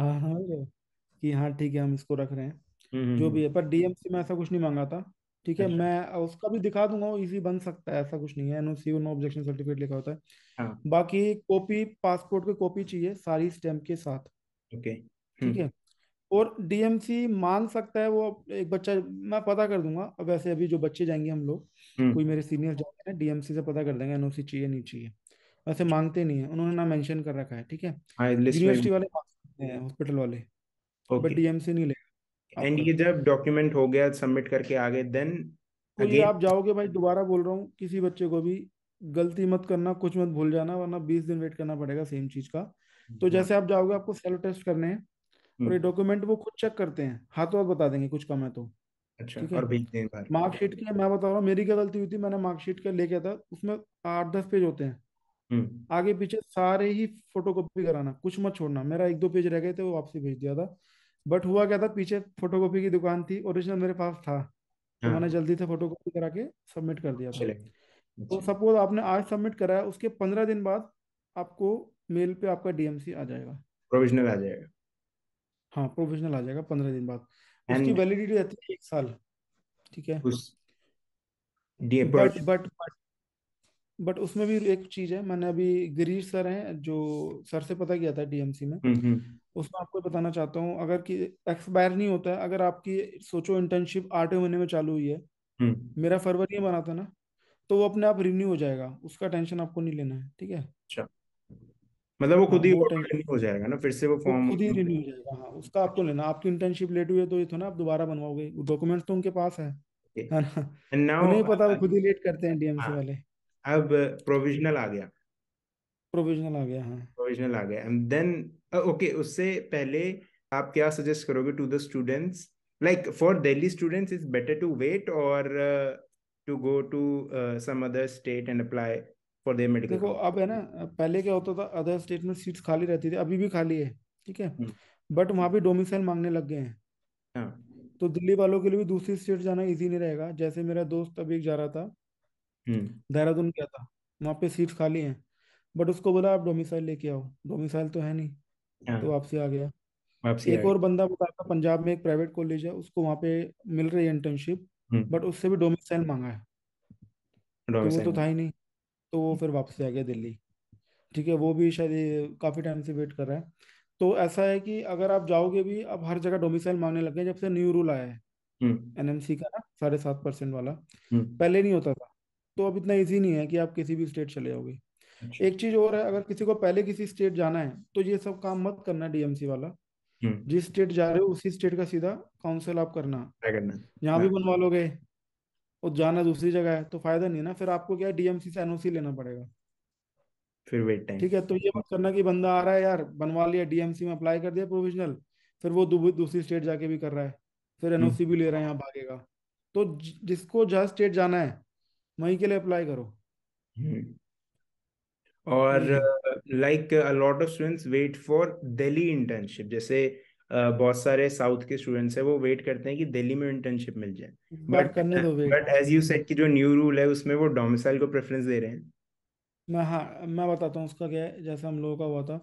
कि हाँ ठीक है, हम इसको रख रहे हैं, जो हम्म। भी है। पर डीएमसी में ऐसा कुछ नहीं मांगा था, ठीक है। अच्छा। मैं उसका भी दिखा दूंगा, वो इजी बन सकता है, ऐसा कुछ नहीं है, एनओसी नो ऑब्जेक्शन सर्टिफिकेट लिखा होता है। हाँ, बाकी कॉपी, पासपोर्ट की कॉपी चाहिए सारी स्टैम्प के साथ, ओके। ठीक है। और डीएमसी मांग सकता है वो एक बच्चा, मैं पता कर दूंगा। अब वैसे अभी जो बच्चे जाएंगे हम लोग, कोई हम्म। मेरे सीनियर जाएंगे ना, डीएमसी से पता कर देंगे एनओसी चाहिए नहीं चाहिए। वैसे मांगते नहीं है, उन्होंने ना मेंशन कर रखा है, ठीक है। हाँ, लिस्ट में। यूनिवर्सिटी वाले मांग सकते हैं, हॉस्पिटल वाले, बट ओके। डीएमसी नहीं लेगा एंड आपका। ये जब डॉक्यूमेंट हो गया, सबमिट करके आ गए, देन तो ये अगेन। आप जाओगे भाई, दोबारा बोल रहा हूँ, किसी बच्चे को भी गलती मत करना, कुछ मत भूल जाना, वरना 20 दिन वेट करना पड़ेगा सेम चीज का। तो हाँ। जैसे आप जाओगे, आपको सेल्फ टेस्ट करने हैं, और ये हम्म। डॉक्यूमेंट वो खुद चेक करते हैं, हाथों हाथ बता देंगे कुछ कम है तो, अच्छा, ठीक है। और भेज दें बाहर। मार्कशीट की मैं बता रहा हूँ, मेरी क्या गलती हुई थी, मैंने मार्कशीट का लेके था, उसमें 8 10 पेज होते हैं, हम्म। आगे पीछे सारे ही फोटोकॉपी कराना, कुछ मत छोड़ना। मेरा एक दो पेज रह गए थे, वो वापसी भेज दिया था। बट हुआ क्या था, पीछे फोटोकॉपी की दुकान थी, ओरिजिनल मेरे पास था, तो मैंने हाँ, जल्दी से फोटोकॉपी करा के सबमिट कर दिया था। चलेगा। तो अच्छा, सपोज आपने आज सबमिट करा है, उसके 15 दिन बाद आपको मेल पे आपका डीएमसी आ जाएगा। प्रोविजनल आ जाएगा। हाँ, प्रोविजनल आ जाएगा 15 दिन बाद। उसकी एंड वैलिडिटी रहती है 1 साल, ठीक है। उस डी बट बट बट उसमें भी एक चीज है, मैंने अभी गिरीश सर हैं जो, सर से पता किया था डीएमसी में, हम्म। उसमें आपको बताना चाहता हूँ, अगर कि एक्सपायर नहीं होता है, अगर आपकी सोचो इंटर्नशिप 8वें महीने में चालू हुई है, हम्म। मेरा फरवरी में बना था ना, तो वो अपने आप रिन्यू हो जाएगा, उसका टेंशन आपको नहीं लेना है, ठीक है। अच्छा, मतलब वो हाँ खुद ही वो ऑटो टेंशन, रिन्यू हो जाएगा ना, फिर से वो वो फॉर्म। खुद ही रिन्यू हो जाएगा। हाँ उसका आपको लेना, आपकी इंटर्नशिप लेट हुई है तो ये तो ना आप दोबारा बनवाओगे, डॉक्यूमेंट्स तो उनके पास है ना। एंड नाउ, उन्हें ही पता, वो खुद ही लेट करते हैं डीएमसी हाँ, वाले। अब प्रोविजनल आ गया। प्रोविजनल आ गया हाँ। प्रोविजनल आ गया एंड देन, ओके, उससे पहले आप क्या सजेस्ट करोगे to the students, like for Delhi students is better to wait और to go to some other state and apply for their medical देखो काउंसिल? अब है ना, पहले क्या होता था, अदर स्टेट में सीट्स खाली रहती थी, अभी भी खाली है, ठीक है। हम्म, बट वहाँ भी डोमिसाइल मांगने लग गए हैं। हाँ, तो दिल्ली वालों के लिए भी दूसरी स्टेट जाना इजी नहीं रहेगा। जैसे मेरा दोस्त अभी जा रहा था, हम्म, देहरादून गया था, वहाँ पे सीट्स खाली हैं, बट उसको बोला आप डोमिसाइल लेके आओ, डोमिसाइल तो है नहीं, हाँ, तो वापसी आ गया। वापसी आ एक गई। और बंदा बता था, पंजाब में एक प्राइवेट कॉलेज है, उसको वहाँ पे मिल रही है इंटर्नशिप, बट उससे भी डोमिसाइल मांगा है, तो वो तो डोमिसाइल। था ही नहीं, तो वो फिर वापसी आ गया दिल्ली। ठीक है, वो भी शायद काफी टाइम से वेट कर रहा है। तो ऐसा है कि अगर आप जाओगे भी, अब हर जगह डोमिसाइल मांगने लग गए जब से न्यू रूल आया है हम्म, एनएमसी का ना, 7.5% वाला। हम्म, पहले नहीं होता था, तो अब इतना इजी नहीं है कि आप किसी भी स्टेट चले जाओगे। अच्छा, एक चीज और है, अगर किसी को पहले किसी स्टेट जाना है तो ये सब काम मत करना डीएमसी वाला। हम्म, जिस स्टेट जा रहे हो उसी स्टेट का सीधा काउंसिल आप करना। क्या करना? यहाँ भी हाँ, बनवा लोगे और जाना दूसरी जगह है तो फायदा नहीं है ना, फिर आपको क्या है, डीएमसी से एनओसी लेना पड़ेगा। फिर वेट टाइम। ठीक है, तो ये मत करना कि बंदा आ रहा है यार, बनवा लिया डीएमसी में, अप्लाई कर दिया प्रोविजनल, फिर वो दूसरी स्टेट जाके भी कर रहा है, फिर हम्म, एनओसी भी ले रहा है, यहाँ भागेगा। तो जिसको जहाँ स्टेट जाना है वहीं के लिए अप्लाई करो। हम्म। और यही है। Like a lot of students wait for Delhi internship, जैसे बहुत सारे साउथ के स्टूडेंट्स हैं वो वेट करते हैं कि दिल्ली में इंटर्नशिप मिल जाए। इस बार बट करने दो wait. But as you said कि जो न्यू रूल है उसमें वो डोमिसाइल को प्रेफरेंस दे रहे हैं। मैं, हाँ मैं बताता हूँ उसका क्या है। जैसे हम लोगों का हुआ था,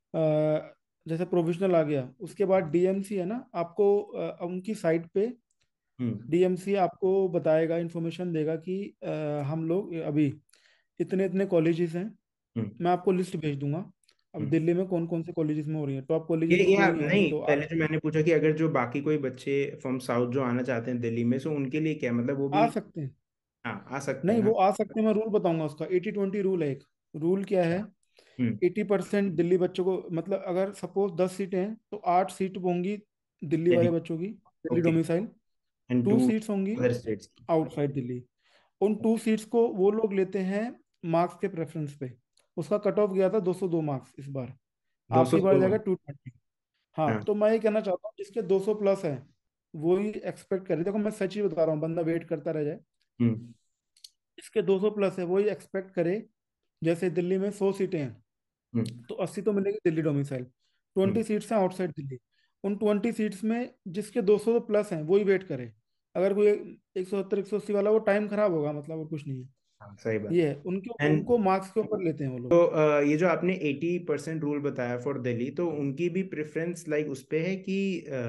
जैसे प्रोविजनल आ गया उसके बाद डीएमसी है ना, आपको उनकी साइट पे हम्म, डीएमसी आपको बताएगा, इंफॉर्मेशन देगा कि हम लोग अभी इतने इतने कॉलेजेस हैं। हम्म, मैं आपको लिस्ट भेज दूंगा। अब हम्म। दिल्ली में कौन कौन से कॉलेजेस में हो रही है, टॉप ये कॉलेजेस में ये कोई आप नहीं हो रही नहीं, तो पहले आप जो मैंने पूछा कि अगर जो बाकी कोई बच्चे फ्रॉम साउथ जो आना चाहते हैं दिल्ली में, सो उनके लिए क्या मतलब वो आ भी? सकते हैं। हाँ, आ सकते हैं नहीं ना। वो आ सकते हैं, मैं रूल बताऊंगा उसका, 80-20 रूल है एक। रूल क्या है, हम्म, 80% दिल्ली बच्चों को, मतलब अगर सपोज 10 सीटें हैं तो 8 सीट होंगी दिल्ली दिल्ली। वाले बच्चों की, Delhi okay. Domicile. And two two seats होंगी अदर स्टेट्स। आउटसाइड दिल्ली। उन 2 सीट्स को वो लोग लेते हैं मार्क्स के प्रेफरेंस पे। उसका कट ऑफ गया था 202 मार्क्स इस बार, दो सौ आपकी बार दो जाएगा 220। हाँ हाँ, तो मैं ये कहना चाहता हूँ जिसके 200 प्लस है वो ही एक्सपेक्ट करे। देखो मैं सच ही बता रहा हूँ, बंदा वेट करता रह जाए। हम्म, इसके 200 प्लस है वो ही एक्सपेक्ट करे। जैसे दिल्ली में 100 सीटें हैं हम्म, तो 80 तो मिलेगी दिल्ली डोमिसाइल। हम्म, 20 सीट्स हैं आउटसाइड दिल्ली। उन 20 सीट्स में जिसके 200 प्लस हैं वो ही वेट करे। अगर कोई 170 180 वाला, वो टाइम खराब होगा, मतलब और कुछ नहीं है। हाँ, सही बात। ये है उनके, एंड उनको मार्क्स के ऊपर लेते हैं वो तो लोग। ये जो आपने 80% रूल बताया फॉर दिल्ली, तो उनकी भी प्रेफरेंस लाइक उस पे है कि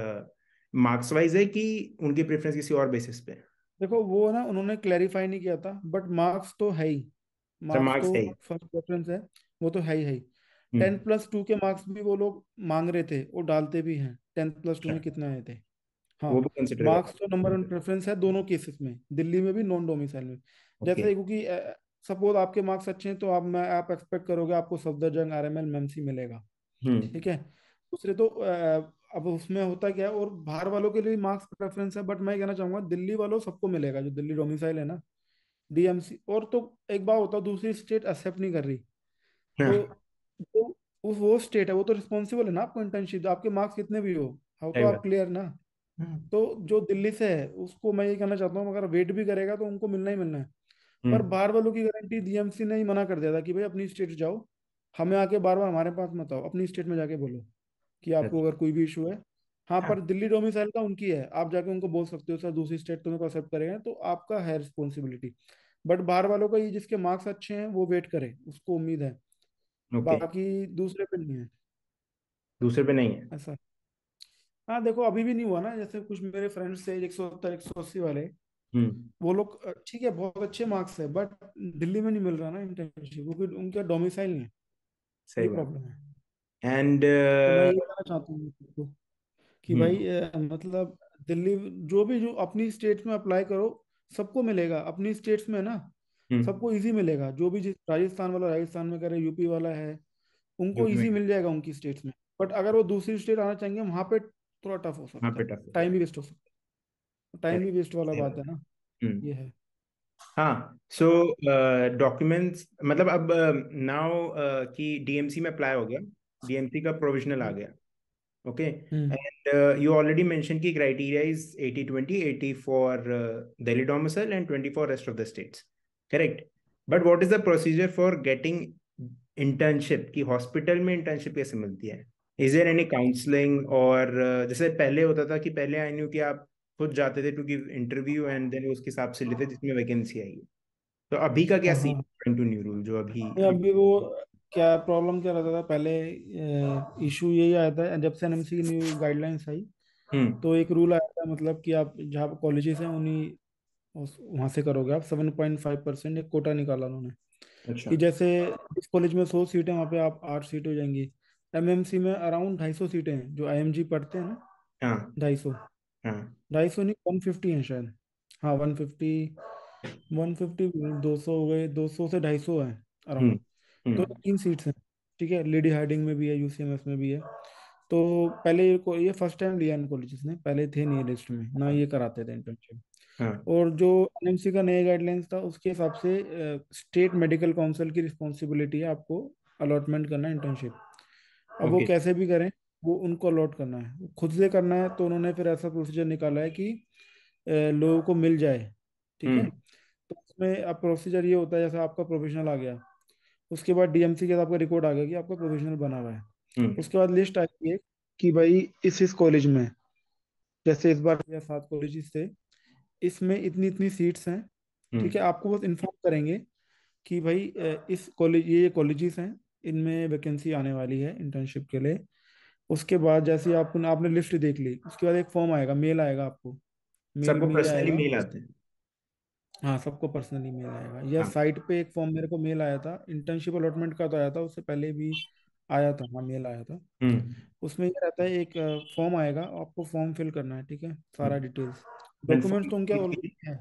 मार्क्स वाइज है कि उनकी प्रेफरेंस किसी और बेसिस पे? देखो वो ना उन्होंने क्लैरिफाई नहीं किया था, बट मार्क्स तो है ही। अच्छा, मार्क्स तो मार्क्स है ही। फर्स्ट प्रेफरेंस है, वो तो है ही है ही। टेंथ हम्म, प्लस टू के मार्क्स भी वो लोग मांग रहे थे, वो डालते भी हैं 10+2 अच्छा, में कितने आए थे। हाँ वो भी कंसिडर मार्क्स कर। तो नंबर वन प्रेफरेंस है दोनों केसेस में, दिल्ली में भी नॉन डोमिसाइल में। ओके। जैसे क्योंकि सपोज आपके मार्क्स अच्छे हैं तो आप एक्सपेक्ट करोगे आपको सफदरजंग आरएमएल मेमसी मिलेगा। हम्म, ठीक है, दूसरे तो अब उसमें होता क्या है, और बाहर वालों के लिए मार्क्स प्रेफरेंस है, बट मैं कहना चाहूंगा दिल्ली वालों सबको मिलेगा जो दिल्ली डोमिसाइल है ना, डीएमसी। और तो एक बात होता है, दूसरी स्टेट एक्सेप्ट नहीं कर रही, हाँ, तो वो स्टेट है, वो तो रिस्पॉन्सिबल है ना आपको इंटर्नशिप, आपके मार्क्स कितने भी हो तो सही आप बात। क्लियर ना। हम्म, तो जो दिल्ली से है उसको मैं ये कहना चाहता हूँ, अगर वेट भी करेगा तो उनको मिलना ही मिलना है। पर हम्म, बाहर वालों की गारंटी डीएमसी ने ही मना कर दिया था कि भाई अपनी स्टेट जाओ, हमें आके बार बार हमारे पास मत आओ, अपनी स्टेट में जाके बोलो कि आपको अच्छा, अगर कोई भी इशू है। हाँ हाँ, पर दिल्ली डोमिसाइल का उनकी है, आप जाके उनको बोल सकते हो सर दूसरी स्टेट तुम्हें को एक्सेप्ट करेगा तो आपका है रिस्पॉन्सिबिलिटी। बट बाहर वालों का ये जिसके मार्क्स अच्छे हैं वो वेट करे, उसको उम्मीद है, ओके। बाकी दूसरे पे नहीं है दूसरे पे नहीं है। ऐसा। हाँ देखो अभी भी नहीं हुआ ना, जैसे कुछ मेरे फ्रेंड्स थे 170 180 वाले, हम्म, वो लोग ठीक है बहुत अच्छे मार्क्स है, बट दिल्ली में नहीं मिल रहा ना इंटर्नशिप, क्योंकि उनका डोमिसाइल नहीं है। सही ये बात। प्रॉब्लम है। एंड तो मैं ये कहना चाहता हूँ आपको कि हम्म, भाई मतलब दिल्ली, जो अपनी स्टेट में अप्लाई करो सबको मिलेगा अपनी स्टेट्स में ना, हम्म, सबको इजी मिलेगा। जो भी जिस राजस्थान वाला राजस्थान में करे, यूपी वाला है, उनको यूपी में इजी मिल जाएगा उनकी स्टेट्स में। बट अगर वो दूसरी स्टेट आना चाहेंगे वहां पे थोड़ा टफ हो वहाँ सकता पे है, टफ होगा। टाइम भी वेस्ट हो सकता है, टाइम भी वेस्ट वाला सही बात बात है ना। है। ये है। हाँ, सो डॉक्यूमेंट्स मतलब अब नाउ कि डीएमसी में अप्लाई हो गया, डीएमसी का प्रोविजनल आ गया, okay, hmm. And you already mention कि criteria is 80-20, 80 for Delhi domicile and 20 for rest of the states, correct? But what is the procedure for getting internship, कि हॉस्पिटल में इंटर्नशिप कैसे मिलती है? Is there any counselling? और जैसे पहले होता था कि पहले आई न्यू कि आप खुद जाते थे to give interview and then उसके हिसाब से लेते जिसमें वैकेंसी आई है, तो अभी का क्या हाँ सीन हाँ। है टू न्यू रूल जो अभी नहीं, अभी? अभी वो क्या प्रॉब्लम क्या रहता था पहले, इशू यही आया था जब से एनएमसी की न्यू गाइडलाइंस आई। हम्म। तो एक रूल आया था, मतलब कि आप जहाँ कॉलेजेस हैं उन्हीं वहाँ से करोगे आप। 7.5% एक कोटा निकाला उन्होंने, अच्छा। कि जैसे इस कॉलेज में 100 सीटें, वहाँ पे आप 8 सीट हो जाएंगी। एमएमसी में अराउंड 250 सीटें हैं, जो आईएमजी पढ़ते हैं ना। हाँ 250, हाँ। 250 नहीं, 150 है शायद। हाँ 150, 150, 200 हो गए, 200 से 250 है हम्म। अराउंड। तो हम्म। 3 सीट्स हैं, ठीक है। लेडी हार्डिंग में भी है, यूसीएमएस में भी है। तो पहले ये फर्स्ट टाइम लिया इन कॉलेजेस ने, पहले थे नहीं लिस्ट में ना, ये कराते थे इंटर्नशिप। हाँ। और जो एनएमसी का नया गाइडलाइंस था उसके हिसाब से स्टेट मेडिकल काउंसिल की रिस्पॉन्सिबिलिटी है आपको अलॉटमेंट करना इंटर्नशिप। अब वो ओके। कैसे भी करें, वो उनको अलॉट करना है, वो खुद से करना है। तो उन्होंने फिर ऐसा प्रोसीजर निकाला है कि लोगों को मिल जाए, ठीक है। हम्म। तो उसमें अब प्रोसीजर ये होता है, जैसे आपका प्रोफेशनल आ गया, उसके बाद डीएमसी के साथ आपका रिकॉर्ड आ गया कि आपका प्रोफेशनल बना हुआ है। हम्म। उसके बाद लिस्ट आती है कि भाई इस कॉलेज में, जैसे इस बार या 7 कॉलेज थे, इसमें इतनी इतनी सीट्स हैं, ठीक हम्म। है। आपको बस इन्फॉर्म करेंगे कि भाई इस कॉलेज, ये कॉलेजेस हैं, इनमें वैकेंसी आने वाली है इंटर्नशिप के लिए। उसके बाद जैसे आपने लिस्ट देख ली, उसके बाद एक फॉर्म आएगा, मेल आएगा आपको, मेल सबको में ये पर्सनली आएगा। मेल आते हैं? हाँ सबको पर्सनली मेल आएगा, या हाँ। साइट पे एक फॉर्म मेरे को मेल आया था, इंटर्नशिप अलॉटमेंट का तो आया था, उससे पहले भी आया था, हाँ मेल आया था। हम्म। उसमें ये रहता है, एक फॉर्म आएगा, आपको फॉर्म फिल करना है, ठीक है, सारा हम्म। डिटेल्स। डॉक्यूमेंट्स कंफर्म तो उनके ऑलरेडी हैं,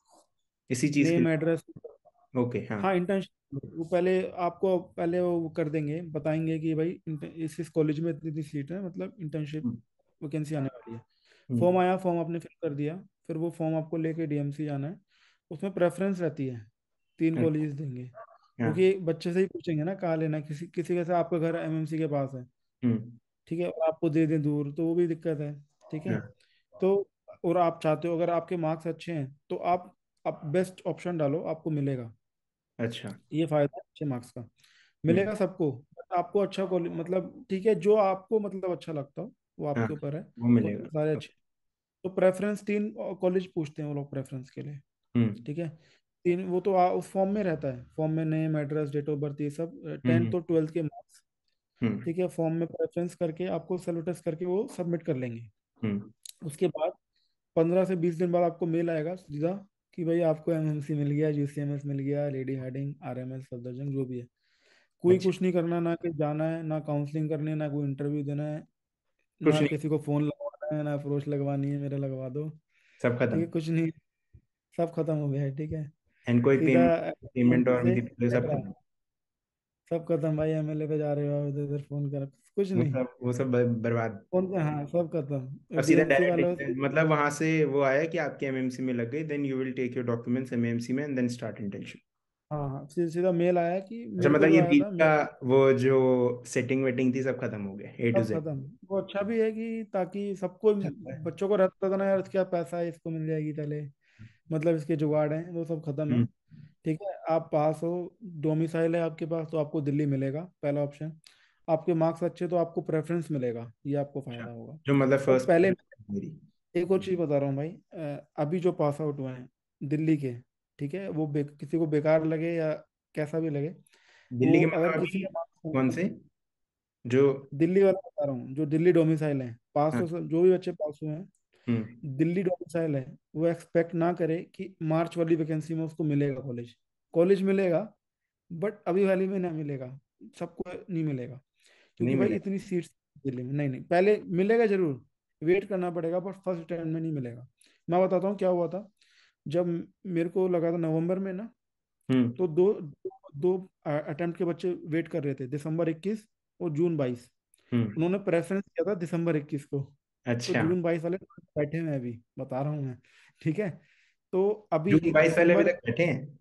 इसी चीज के नेम लिए? एड्रेस। ओके, हाँ। हाँ इंटर्नशिप वो पहले आपको, पहले वो कर देंगे, बताएंगे कि भाई इस कॉलेज में इतनी इतनी सीट है, मतलब इंटर्नशिप हम्म। वैकेंसी आने वाली है। फॉर्म हम्म। आया, फॉर्म आपने फिल कर दिया, फिर वो फॉर्म आपको लेके डीएमसी जाना है। उसमें प्रेफरेंस रहती है, 3 कॉलेजेस देंगे, हाँ। क्योंकि बच्चे से ही पूछेंगे ना कहाँ लेना है। किसी किसी का, आपका घर एमएमसी के पास है, हम्म। ठीक है, और आपको दे दें दूर, तो वो भी दिक्कत है, ठीक है। हाँ। तो और आप चाहते हो, अगर आपके मार्क्स अच्छे हैं तो आप बेस्ट ऑप्शन डालो, आपको मिलेगा। अच्छा। ये फायदा है अच्छे मार्क्स का, हम्म। मिलेगा सबको। बट आपको अच्छा कॉलेज, मतलब ठीक है, जो आपको मतलब अच्छा लगता हो वो हाँ, आपके ऊपर है। वो कॉलेज मिलेगा। सारे अच्छे। तो प्रेफरेंस 3 कॉलेज पूछते हैं वो लोग प्रेफरेंस के लिए, हम्म। ठीक है। तीन, वो तो उस फॉर्म में रहता है, फॉर्म में name address date of birth ये सब, टेंथ हम्म। और ट्वेल्थ के मार्क्स, हम्म। ठीक है। फॉर्म में प्रेफरेंस करके आपको सेल्फ टेस्ट करके वो सबमिट कर लेंगे। हम्म। उसके बाद 15 से 20 दिन बाद आपको मेल आएगा सीधा कि भाई आपको एमएमसी मिल गया, यूसीएमएस मिल गया, लेडी हार्डिंग, आरएमएल, सफदरजंग, जो भी है। कोई अच्छा। कुछ नहीं करना, ना कि जाना है, ना काउंसलिंग करनी है, ना कोई इंटरव्यू देना है, कुछ ना नहीं, किसी को फोन लगवाना है, ना अप्रोच लगवानी है मेरे लगवा दो, सब ठीक खत्म। है, कुछ नहीं। सब खत्म हो गया है, ठीक है। एंड कोई सीधा पेमेंट, पेमेंट एमएलए और से उनकी सब टकरा, खत्म? सब खत्म भाई। एमएलए पे जा रहे हो, इधर उधर फोन कर, कुछ नहीं। वो सब बर्बाद। फोन पे, हाँ सब खत्म, अब सीधा डीएमसी वालों डायरेक्ट से। मतलब वहां से वो आया कि आपके एमएमसी में लग गई, then you will take your documents MMC में एंड देन स्टार्ट इंटर्नशिप? हाँ हाँ, सीधा मेल आया कि अच्छा, मेरे को मतलब जो ये आया बीच था का मेल, वो जो सेटिंग वेटिंग थी सब खत्म हो गया, ए टू सब जेड? खत्म। वो अच्छा भी है कि ताकि सबको, बच्चों को रहता था ना यार, क्या पैसा है, इसको मिल जाएगी पहले, मतलब इसके जुगाड़ हैं, वो सब खत्म है, हम्म। ठीक है। आप पास हो, डोमिसाइल है आपके पास, तो आपको दिल्ली मिलेगा पहला ऑप्शन। आपके मार्क्स अच्छे तो आपको प्रेफरेंस मिलेगा, ये आपको अच्छा, फायदा होगा। जो मतलब और फर्स्ट पहले, मेरी। एक और चीज बता रहा हूँ भाई, अभी जो पास आउट हुए हैं दिल्ली के, ठीक है, वो किसी को बेकार लगे या कैसा भी लगे, दिल्ली वो के अगर मतलब किसी अभी का कौन मार्क्स, से जो? दिल्ली वाला बता रहा हूँ, जो दिल्ली डोमिसाइल है, पास हाँ। तो जो भी बच्चे पास हुए हैं हम्म। दिल्ली डोमिसाइल है, वो एक्सपेक्ट ना करे कि मार्च वाली वैकेंसी में उसको मिलेगा कॉलेज। कॉलेज मिलेगा, बट अभी वाली में ना मिलेगा, सबको नहीं मिलेगा, नहीं क्योंकि भाई मिलेगा। इतनी सीट्स दिल्ली में नहीं, नहीं पहले मिलेगा जरूर, वेट करना पड़ेगा, बट फर्स्ट अटेम्प्ट में नहीं मिलेगा। मैं बताता हूँ क्या हुआ था। जब मेरे को लगा था नवंबर में ना, हम्म। तो दो दो अटेम्प्ट के बच्चे वेट कर रहे थे, दिसंबर 21 और जून 22। हम्म। उन्होंने प्रेफरेंस किया था दिसंबर 21 को। तो अच्छा। जून 22 वाले बैठे हैं, अभी बता रहा हूँ मैं। ठीक है। तो अभी जून 22 वाले अभी दिसंबर, तक बैठे हैं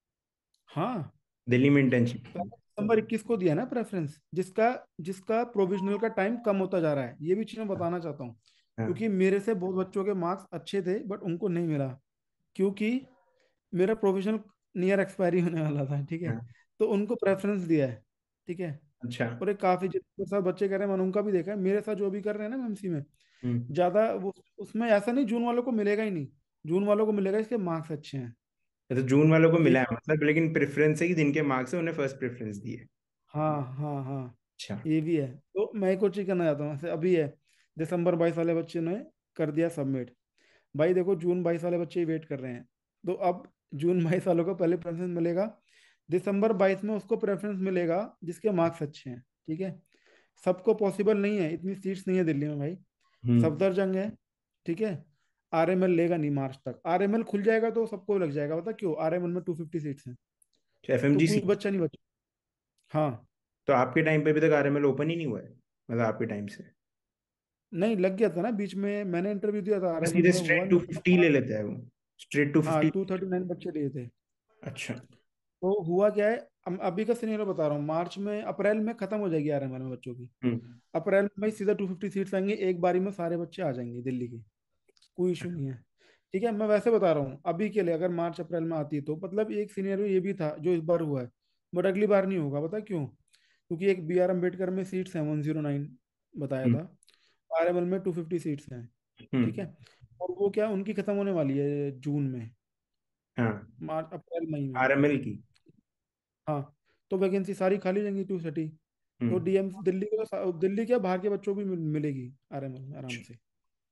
हाँ, दिल्ली में इंटर्नशिप पहले की? दिसंबर 21 को दिया ना प्रेफरेंस, जिसका जिसका प्रोविजनल का टाइम कम होता जा रहा है। ये भी चीज मैं बताना चाहता हूँ। हाँ। क्योंकि मेरे से बहुत बच्चों के मार्क्स अच्छे थे बट उनको नहीं मिला, क्योंकि मेरा प्रोविजनल नियर एक्सपायरी होने वाला था। ठीक है। हाँ। तो उनको प्रेफरेंस दिया है। ठीक है। अच्छा। और एक काफी जितने साथ बच्चे कर रहे हैं, मैंने उनका भी देखा है, मेरे साथ जो भी कर रहे हैं ना एमसी में, हम्म। ज्यादा वो उसमें ऐसा नहीं जून वालों को मिलेगा ही नहीं। जून वालों को मिलेगा इसके मार्क्स अच्छे हैं। तो जून वालों को ये मिला है मतलब, लेकिन प्रेफरेंस है कि जिनके मार्क्स है उन्हें फर्स्ट प्रेफरेंस दी है। हाँ हाँ हाँ, अच्छा। ये भी है। तो मैं एक और चीज करना चाहता हूँ, जैसे अभी है दिसंबर 22 वाले बच्चे ने कर दिया सबमिट। भाई देखो, जून 22 वाले बच्चे वेट कर रहे हैं। तो अब जून 22 वालों को पहले प्रेफरेंस मिलेगा, दिसंबर 22 में उसको प्रेफरेंस मिलेगा जिसके मार्क्स अच्छे हैं। ठीक है। सबको पॉसिबल नहीं है, इतनी सीट्स नहीं है दिल्ली में भाई। हम्म। सफदरजंग है। ठीक है। आरएमएल लेगा नहीं मार्च तक, आरएमएल खुल जाएगा तो सबको लग जाएगा। बता क्यों? आरएमएल में 250 सीट्स हैं। तो कोई एफएमजीसी। बच्चा नहीं बचा। हाँ। तो आपके टाइम पे अभी तक आरएमएल ओपन ही नहीं हुआ है, मतलब आपके टाइम से? नहीं, लग गया था ना बीच में, मैंने इंटरव्यू दिया था, तो आरएमएल सीधे में हुआ स्ट्रेट नहीं टू उसका। फिफ्टी ले लेता है वो? स्ट्रेट टू हाँ, फिफ्टी 239 बच्चे लिए थे। अच्छा। तो हुआ क्या है, अभी का सीनियर बता रहा हूँ, मार्च में अप्रैल में खत्म हो जाएगी आरएमएल में बच्चों की। हम्म। अप्रैल में भाई सीधा 250 सीट्स आएंगे, एक बारी में सारे बच्चे आ जाएंगे दिल्ली के। कोई इशू नहीं है। ठीक है, मैं वैसे बता रहा हूँ अभी के लिए, अगर मार्च अप्रैल में आती है तो मतलब एक सिनेरियो ये भी था जो इस बार हुआ है। बट अगली बार नहीं होगा, पता क्यों? क्योंकि एक बी आर अम्बेडकर में सीट्स हैं 109 बताया हम्म। था, आरएमएल में 250 सीट्स हैं। ठीक हम्म। है। और वो क्या, उनकी खत्म होने वाली है जून में, हाँ। मार्च अप्रैल मई में। आरएमएल की। हाँ। तो वैकेंसी सारी खाली रहेंगी 230। तो हम्म। डीएम दिल्ली को, दिल्ली क्या बाहर के बच्चों को भी मिलेगी आरएमएल में आराम अच्छा। से।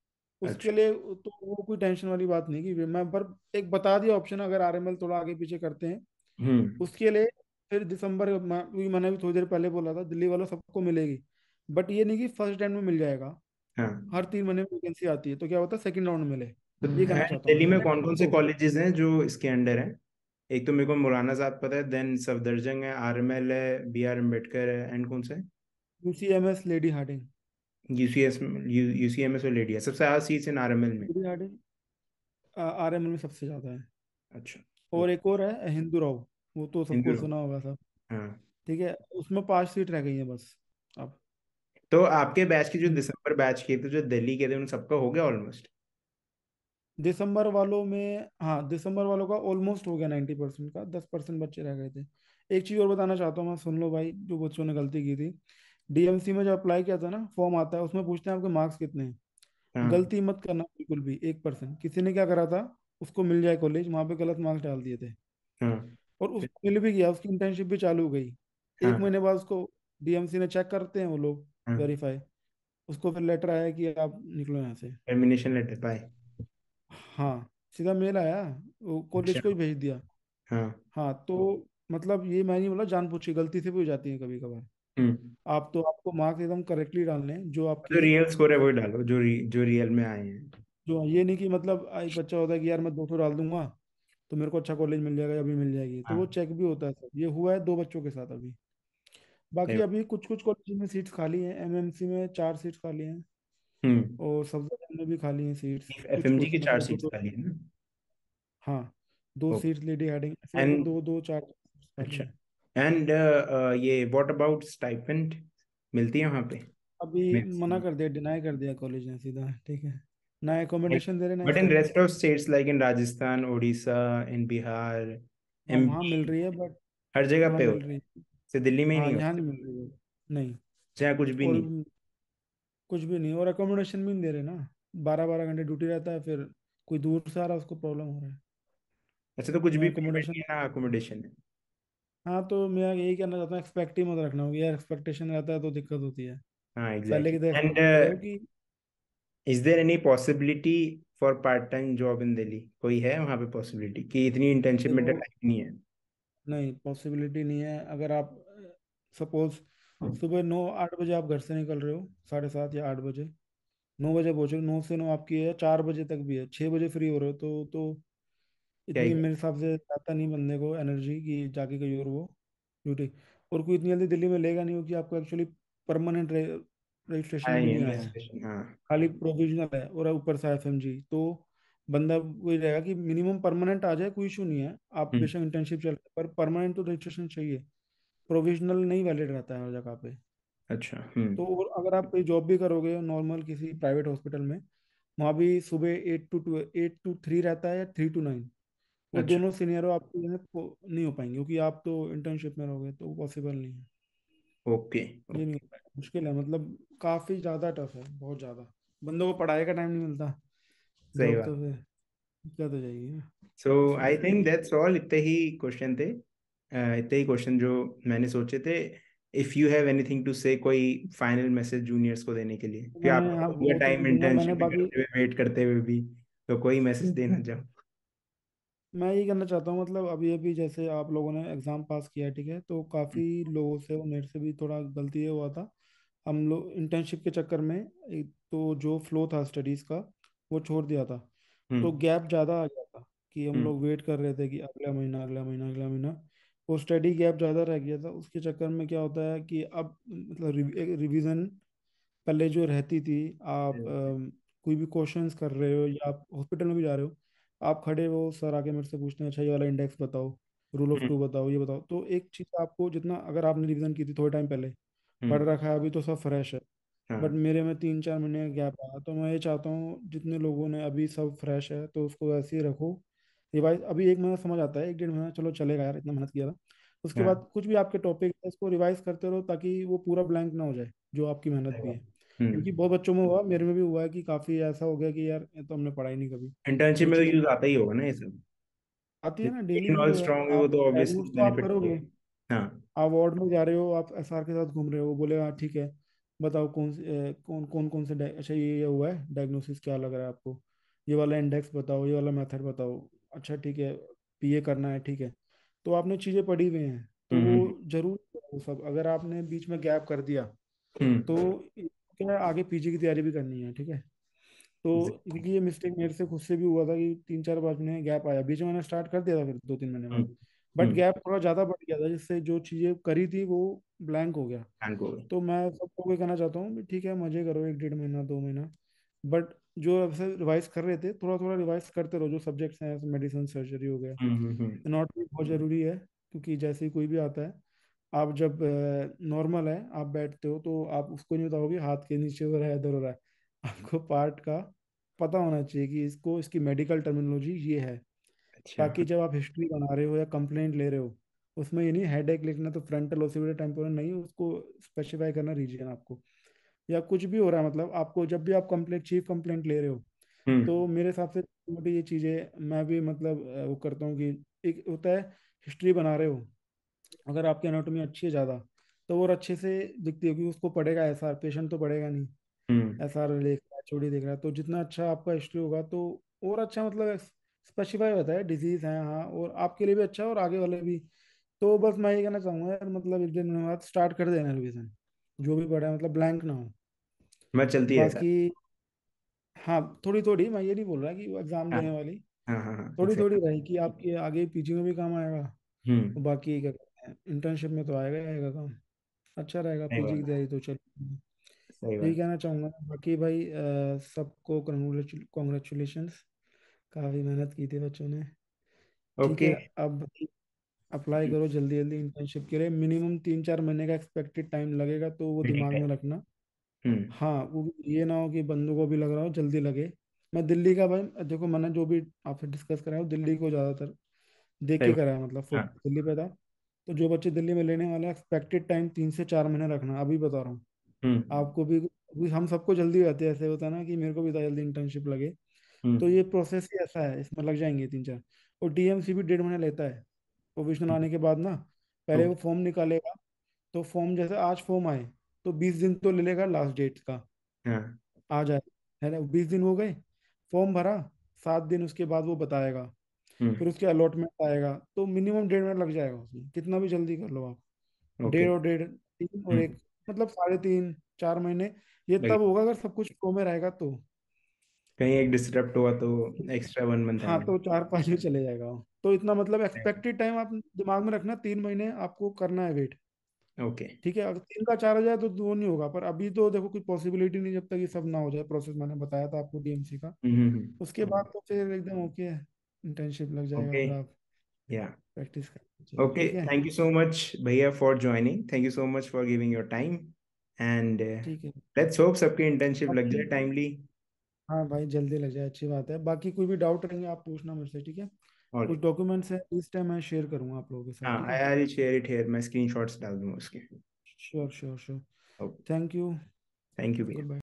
उसके अच्छा। लिए तो वो कोई टेंशन वाली बात नहीं कि मैं पर एक बता दिया ऑप्शन, अगर आरएमएल थोड़ा आगे पीछे करते हैं हम्म। उसके लिए। फिर मैंने भी थोड़ी देर पहले बोला था, दिल्ली वालों सबको मिलेगी। बट ये नहीं कि फर्स्ट टाइम में मिल जाएगा। हाँ। हर 3 महीने में वैकेंसी आती है, तो क्या होता है सेकंड राउंड में मिले। तो ये कहना चाहता हूँ दिल्ली मैं। में और कौन कौन से तो कॉलेजेस हैं जो इसके अंडर हैं? एक तो मेरे को मौलाना साहब पता है, देन सफदरजंग है, आरएमएल है, बी आर अम्बेडकर है, एंड कौन सा है? UCMS Lady Hardinge. UCS, UCMS और लेडी है सबसे ज्यादा सीट्स इन आरएमएल में? लेडी हार्डिंग आरएमएल में सबसे ज्यादा है। अच्छा। और एक और है हिंदू राव, वो तो हिंदू सबको लोग। सुना होगा सब। हाँ। ठीक है। उसमें 5 सीट रह गई है बस अब। तो आपके बैच के जो दिसंबर बैच के थे, जो दिल्ली के थे, उन सबका हो गया ऑलमोस्ट? दिसंबर वालों में, हाँ, दिसंबर वालों का ऑलमोस्ट हो गया 90% का, 10% बच्चे रह गए थे। एक चीज और बताना चाहता हूँ मैं, सुन लो भाई, जो बच्चों ने गलती की थी। डीएमसी में जब अप्लाई किया था ना, फॉर्म आता है उसमें पूछते हैं आपके मार्क्स कितने हैं। हाँ। गलती मत करना बिल्कुल भी, 1%। किसी ने क्या करा था, उसको मिल जाए कॉलेज, वहां पे गलत मार्क्स डाल दिए थे। हाँ। और उसको मिल भी गया, उसकी इंटर्नशिप भी चालू हो गई। एक हाँ। महीने बाद उसको डीएमसी ने चेक करते हैं वो लोग, हाँ। वेरीफाई। उसको फिर लेटर आया कि आप निकलो यहाँ से। टर्मिनेशन लेटर पाए? हाँ, सीधा मेल आया, वो कॉलेज अच्छा। को ही भेज दिया। हाँ। हाँ, तो मतलब ये मैं नहीं बोला, जानबूझ के गलती से भी हो जाती है कभी कभार। हम्म। आप तो आपको मार्क्स एकदम करेक्टली डालने हैं जो जो आपकी, रियल स्कोर है वही डालो, जो रियल में आए हैं। जो ये नहीं कि मतलब एक बच्चा होता है कि यार मैं 200 डाल दूंगा तो मेरे को अच्छा कॉलेज मिल जाएगा, अभी मिल जाएगी। तो वो हाँ। चेक भी होता है सब। ये हुआ है 2 बच्चों के साथ अभी। बाकी अभी कुछ कुछ कॉलेज में सीट्स खाली हैं, एमएमसी में 4 सीट्स खाली हैं। हम्म। और सफदरजंग में भी खाली हैं सीट्स कुछ एफएमजी कुछ, की चार मतलब दो सीट्स दो। खाली है ना? हाँ, 2 सीट्स लेडी हेडिंग ऐसे करके एंड दो दो चार खाली अच्छा। हैं। एंड ये व्हाट अबाउट स्टाइपेंड, मिलती है वहाँ पे? अभी मना मिलती कर दिया, डिनाई कर दिया कॉलेज ने सीधा। ठीक है। ना है। एकोमोडेशन दे रहे ना but in stipend. Rest of states like in Rajasthan, Orissa, in Bihar, हाँ, वहाँ मिल एमपी, रही है बट, हर जगह वहाँ पे मिल होता रही है? है। से दिल्ली में ही हाँ, नहीं यहाँ होता? नहीं मिल रही है। नहीं। जहाँ कुछ भी और नहीं? कुछ भी नहीं, और एकोमोडेशन भी नहीं दे रहे ना। 12 12 घंटे ड्यूटी रहता है, फिर कोई दूर से आ रहा है उसको प्रॉब्लम हो रहा है। अच्छा, तो कुछ ना भी पेमेंट एकोमोडेशन। नहीं है ना अकोमोडेशन है? हाँ, तो मैं यही कहना चाहता हूँ, एक्सपेक्ट ही मत रखना होगी यार, एक्सपेक्टेशन रहता है तो दिक्कत होती है। हाँ पहले एग्जैक्टली। की तो एंड एक्सपेक्ट करो कि, is there any possibility for part time job in Delhi? कोई है वहाँ पे पॉसिबिलिटी कि इतनी इंटर्नशिप में देखो, टाइम नहीं है? नहीं पॉसिबिलिटी नहीं है। अगर आप सपोज सुबह 9 8 बजे आप घर से निकल रहे हो, 7:30 या 8 बजे, 9 बजे पहुंच रहे हो, 9 से 9 आपकी है, 4 बजे तक भी है, 6 बजे फ्री हो रहे हो, तो क्या ही इतनी मेरे हिसाब से जाता नहीं बंदे को एनर्जी कि जाके कहीं और वो ड्यूटी। और कोई इतनी जल्दी दिल्ली में लेगा नहीं, क्योंकि आपको एक्चुअली परमानेंट रजिस्ट्रेशन आया भी नहीं नहीं है आया है, registration, हाँ। खाली प्रोविजनल है और ऊपर से एफएमजी। तो बंदा वही रहेगा कि मिनिमम परमानेंट आ जाए, कोई इशू नहीं है, आप हम्म। बेशक इंटर्नशिप चल, पर परमानेंट तो रजिस्ट्रेशन चाहिए, प्रोविजनल नहीं वैलिड रहता है हर जगह पे। अच्छा। तो और अगर आप कोई जॉब भी करोगे नॉर्मल किसी प्राइवेट हॉस्पिटल में, वहाँ भी सुबह 8 to 3 रहता है या 3 to 9। वो अच्छा। दोनों सीनियरों आपको जो है नहीं हो पाएंगे, क्योंकि आप तो इंटर्नशिप में रहोगे, तो पॉसिबल नहीं है। ओके। ये नहीं हो पाएगा, मुश्किल है, मतलब काफ़ी ज़्यादा टफ है, बहुत ज़्यादा। बंदों को पढ़ाई का टाइम नहीं मिलता, सही जॉब तो बात। फिर दिक्कत हो जाएगी ना। सो इसलिए आई थिंक दैट्स ऑल, इतने ही क्वेश्चन थे। इतने ही क्वेश्चन जो मैंने सोचे थे। If you have anything to say, कोई फाइनल मैसेज जूनियर्स को देने के लिए, कि मैंने, आपको हाँ, तो पूरा वो तो टाइम नहीं दूंगा मैंने, इंटर्नशिप बाकी करते हुए, वेट करते हुए भी, तो कोई मैसेज देना चाहो। मैं ये करना चाहता हूँ, मतलब अभी अभी जैसे आप लोगों ने एग्ज़ाम पास किया, ठीक है, तो काफ़ी लोगों से, और मेरे से भी थोड़ा गलती ये हुआ था, हम लोग इंटर्नशिप के चक्कर में एक तो जो फ्लो था स्टडीज़ का वो छोड़ दिया था। तो हम्म। गैप ज़्यादा आ गया था, कि हम हम्म। लोग वेट कर रहे थे कि अगला महीना, अगला महीना, अगला महीना। वो स्टडी गैप ज़्यादा रह गया था, उसके चक्कर में क्या होता है कि अब मतलब रिवीजन पहले जो रहती थी, आप कोई भी क्वेश्चंस कर रहे हो या आप हॉस्पिटल में भी जा रहे हो, आप खड़े हो, सर आके मेरे से पूछते हैं अच्छा ये वाला इंडेक्स बताओ, रूल ऑफ हम्म। टू बताओ, ये बताओ, तो एक चीज़ आपको जितना अगर आपने रिवीजन की थी थोड़े टाइम पहले, पढ़ हम्म। रखा है, अभी तो सब फ्रेश है। बट हाँ। मेरे में 3-4 महीने गैप आया, तो मैं ये चाहता हूँ जितने लोगों ने अभी सब फ्रेश है तो उसको वैसे ही रखो। रिवाइज अभी 1 महीना समझ आता है, 1-1.5 महीना चलो चलेगा यार, इतना मेहनत किया था। उसके हाँ। बाद कुछ भी आपके टॉपिक है उसको रिवाइज करते रहो, ताकि वो पूरा ब्लैंक ना हो जाए जो आपकी मेहनत सही भी बात। है। क्योंकि बहुत बच्चों में हुआ, मेरे में भी हुआ है कि काफ़ी ऐसा हो गया कि यार ये तो हमने पढ़ा ही नहीं कभी, इंटर्नशिप ये में तो चीज़ यूज आता ही होगा ना ये सब। आती है ना, डेली जितनी यूज नॉलेज हो रहा स्ट्रांग है है। वो आप तो ऑब्वियसली डायग्नोस तो आप बेनिफिट करोगे, करेगा। हाँ। आप वार्ड में जा रहे हो, आप एसआर के साथ घूम रहे हो, वो बोले हाँ ठीक है, बताओ कौन से कौन से अच्छा ये हुआ है डायग्नोसिस, क्या लग रहा है आपको, ये वाला इंडेक्स बताओ, ये वाला मेथड बताओ, अच्छा ठीक है, पीए करना है, ठीक है। तो आपने चीज़ें पढ़ी हुई हैं, तो हम्म। वो जरूर, वो सब अगर आपने बीच में गैप कर दिया तो हम्म। क्या है, आगे पीजी की तैयारी भी करनी है, ठीक है। तो क्योंकि ये मिस्टेक मेरे से खुद से भी हुआ था कि 3-4 महीने गैप आया, बीच में मैंने स्टार्ट कर दिया था, फिर 2-3 महीने बाद हम्म। But hmm. गैप थोड़ा ज़्यादा बढ़ गया था, जिससे जो चीज़ें करी थी वो ब्लैंक हो गया। बैंक हो गई। तो मैं सबको ये कहना चाहता हूँ कि ठीक है, मजे करो 1-1.5 महीना, 2 महीना, बट जो अब से रिवाइज कर रहे थे थोड़ा थोड़ा रिवाइज करते रहो, जो सब्जेक्ट्स हैं, मेडिसिन, सर्जरी हो गया, हम्म। नॉट भी बहुत ज़रूरी है। क्योंकि जैसे ही कोई भी आता है, आप जब नॉर्मल है, आप बैठते हो तो आप उसको नहीं बताओगे हाथ के नीचे हो रहा है, इधर हो रहा है। आपको पार्ट का पता होना चाहिए कि इसको, इसकी मेडिकल टर्मिनोलॉजी ये है, अच्छा। ताकि जब आप हिस्ट्री बना रहे हो या कंप्लेंट ले रहे हो, उसमें ये नहीं हेड एक लिखना तो फ्रंटल ओसिपिटल टेम्पोरल नहीं, उसको स्पेसिफाई करना रीजन आपको, या कुछ भी हो रहा है, मतलब आपको जब भी आप कंप्लेंट, चीफ कंप्लेंट ले रहे हो, हम्म। तो मेरे हिसाब से छोटी ये चीज़ें मैं भी मतलब वो करता हूँ कि एक होता है, हिस्ट्री बना रहे हो, अगर आपकी एनाटॉमी अच्छी है ज़्यादा, तो और अच्छे से दिखती है, क्योंकि उसको पढ़ेगा एसआर, पेशेंट तो पढ़ेगा नहीं, हम्म। एसआर देख रहा है, चोरी देख रहा है, तो जितना अच्छा आपका हिस्ट्री होगा तो और अच्छा, मतलब स्पेसिफाई होता है डिजीज है, हाँ, और आपके लिए भी अच्छा है और आगे वाले भी। तो बस मैं ये कहना चाहूंगा यार, मतलब 1-1.5 महीने बाद स्टार्ट कर देना रिवीजन, जो भी पढ़ा है, मतलब ब्लैंक ना हो। मैं चलती है सर। बाकी हाँ, थोड़ी थोड़ी, मैं ये नहीं बोल रहा कि वो एग्जाम हाँ देने वाली, हाँ हाँ हाँ, थोड़ी थोड़ी एग्जैक्ट। रहे कि आपके आगे पीजी में भी काम आएगा। और हम्म। बाकी क्या कहते हैं, इंटर्नशिप में तो आएगा ही आएगा काम, अच्छा रहेगा, सही पीजी की बात। तैयारी तो चल। सही यही बात। कहना चाहूँगा बाकी भाई, सबको कॉन्ग्रेचुलेशंस, काफ़ी मेहनत की थी बच्चों ने। ठीक ओके। है, अब अप्लाई करो जल्दी जल्दी इंटर्नशिप के लिए, मिनिमम 3-4 महीने का एक्सपेक्टेड टाइम लगेगा, तो वो ठीक दिमाग है। में रखना। हम्म। हाँ, वो ये ना हो कि बंदों को भी लग रहा हो जल्दी लगे। मैं दिल्ली का भाई, देखो मैंने जो भी आपसे डिस्कस करा है वो दिल्ली को ज़्यादातर देख सही के बात। करा है, मतलब हाँ। फोकस दिल्ली पे था। तो जो बच्चे दिल्ली में लेने वाले हैं, एक्सपेक्टेड टाइम 3 से 4 महीने रखना, अभी बता रहा हूँ हम्म। आपको भी। अभी हम सबको जल्दी रहती है, ऐसे होता है ना कि मेरे को भी था जल्दी इंटर्नशिप लगे। तो हम्म। ये प्रोसेस ही ऐसा है, इसमें लग जाएंगे 3-4। और डीएमसी भी 1.5 महीना लेता है प्रोविजनल आने के बाद ना। पहले वो ओके। फॉर्म निकालेगा, तो फॉर्म जैसे आज फॉर्म आए तो 20 दिन तो ले लेगा लास्ट डेट का, हाँ। आ जाए, है ना, 20 दिन हो गए, फॉर्म भरा, 7 दिन उसके बाद वो बताएगा, हम्म। फिर उसके अलॉटमेंट आएगा, तो मिनिमम 1.5 मिनट लग जाएगा उसमें, कितना भी जल्दी कर लो आप। ओके। 1.5 और 1.5, 3 और 1, हम्म। मतलब 3.5-4 महीने। ये लगे। तब होगा अगर सब कुछ फ्लो में रहेगा तो। कहीं एक डिस्टरप्ट हुआ तो एक्स्ट्रा 1 मंथ हाँ, ऐड। तो 4-5 में चले जाएगा वो। तो इतना मतलब एक्सपेक्टेड टाइम आप दिमाग में रखना, 3 महीने आपको करना है वेट। ओके। ठीक है, अगर 3 का 4 हो जाए तो वो नहीं होगा, पर अभी तो देखो कोई पॉसिबिलिटी नहीं जब तक ये सब ना हो जाए प्रोसेस, मैंने बताया था आपको डीएमसी का। उसके बाद तो फिर एकदम ओके है, इंटर्नशिप लग जाएगा, ओके। फिर आप या। प्रैक्टिस कर चाहिए। ओके, ठीक है। थैंक यू सो मच भैया for joining, thank you so much for giving your time, and ठीक है। लेट्स होप सबकी इंटर्नशिप लग बाकी जाए टाइमली। हाँ भाई, जल्दी लग जाए, अच्छी बात है। बाकी कोई भी डाउट रहेंगे आप पूछना मेरे से, ठीक है। और कुछ डॉक्यूमेंट्स है इस टाइम मैं शेयर करूंगा आप लोगों के साथ, हाँ, ठीक है। I will share it here, मैं स्क्रीनशॉट्स डाल दूंगा उसके। Sure sure sure. Okay. Thank you. Thank you भैया। Good bye.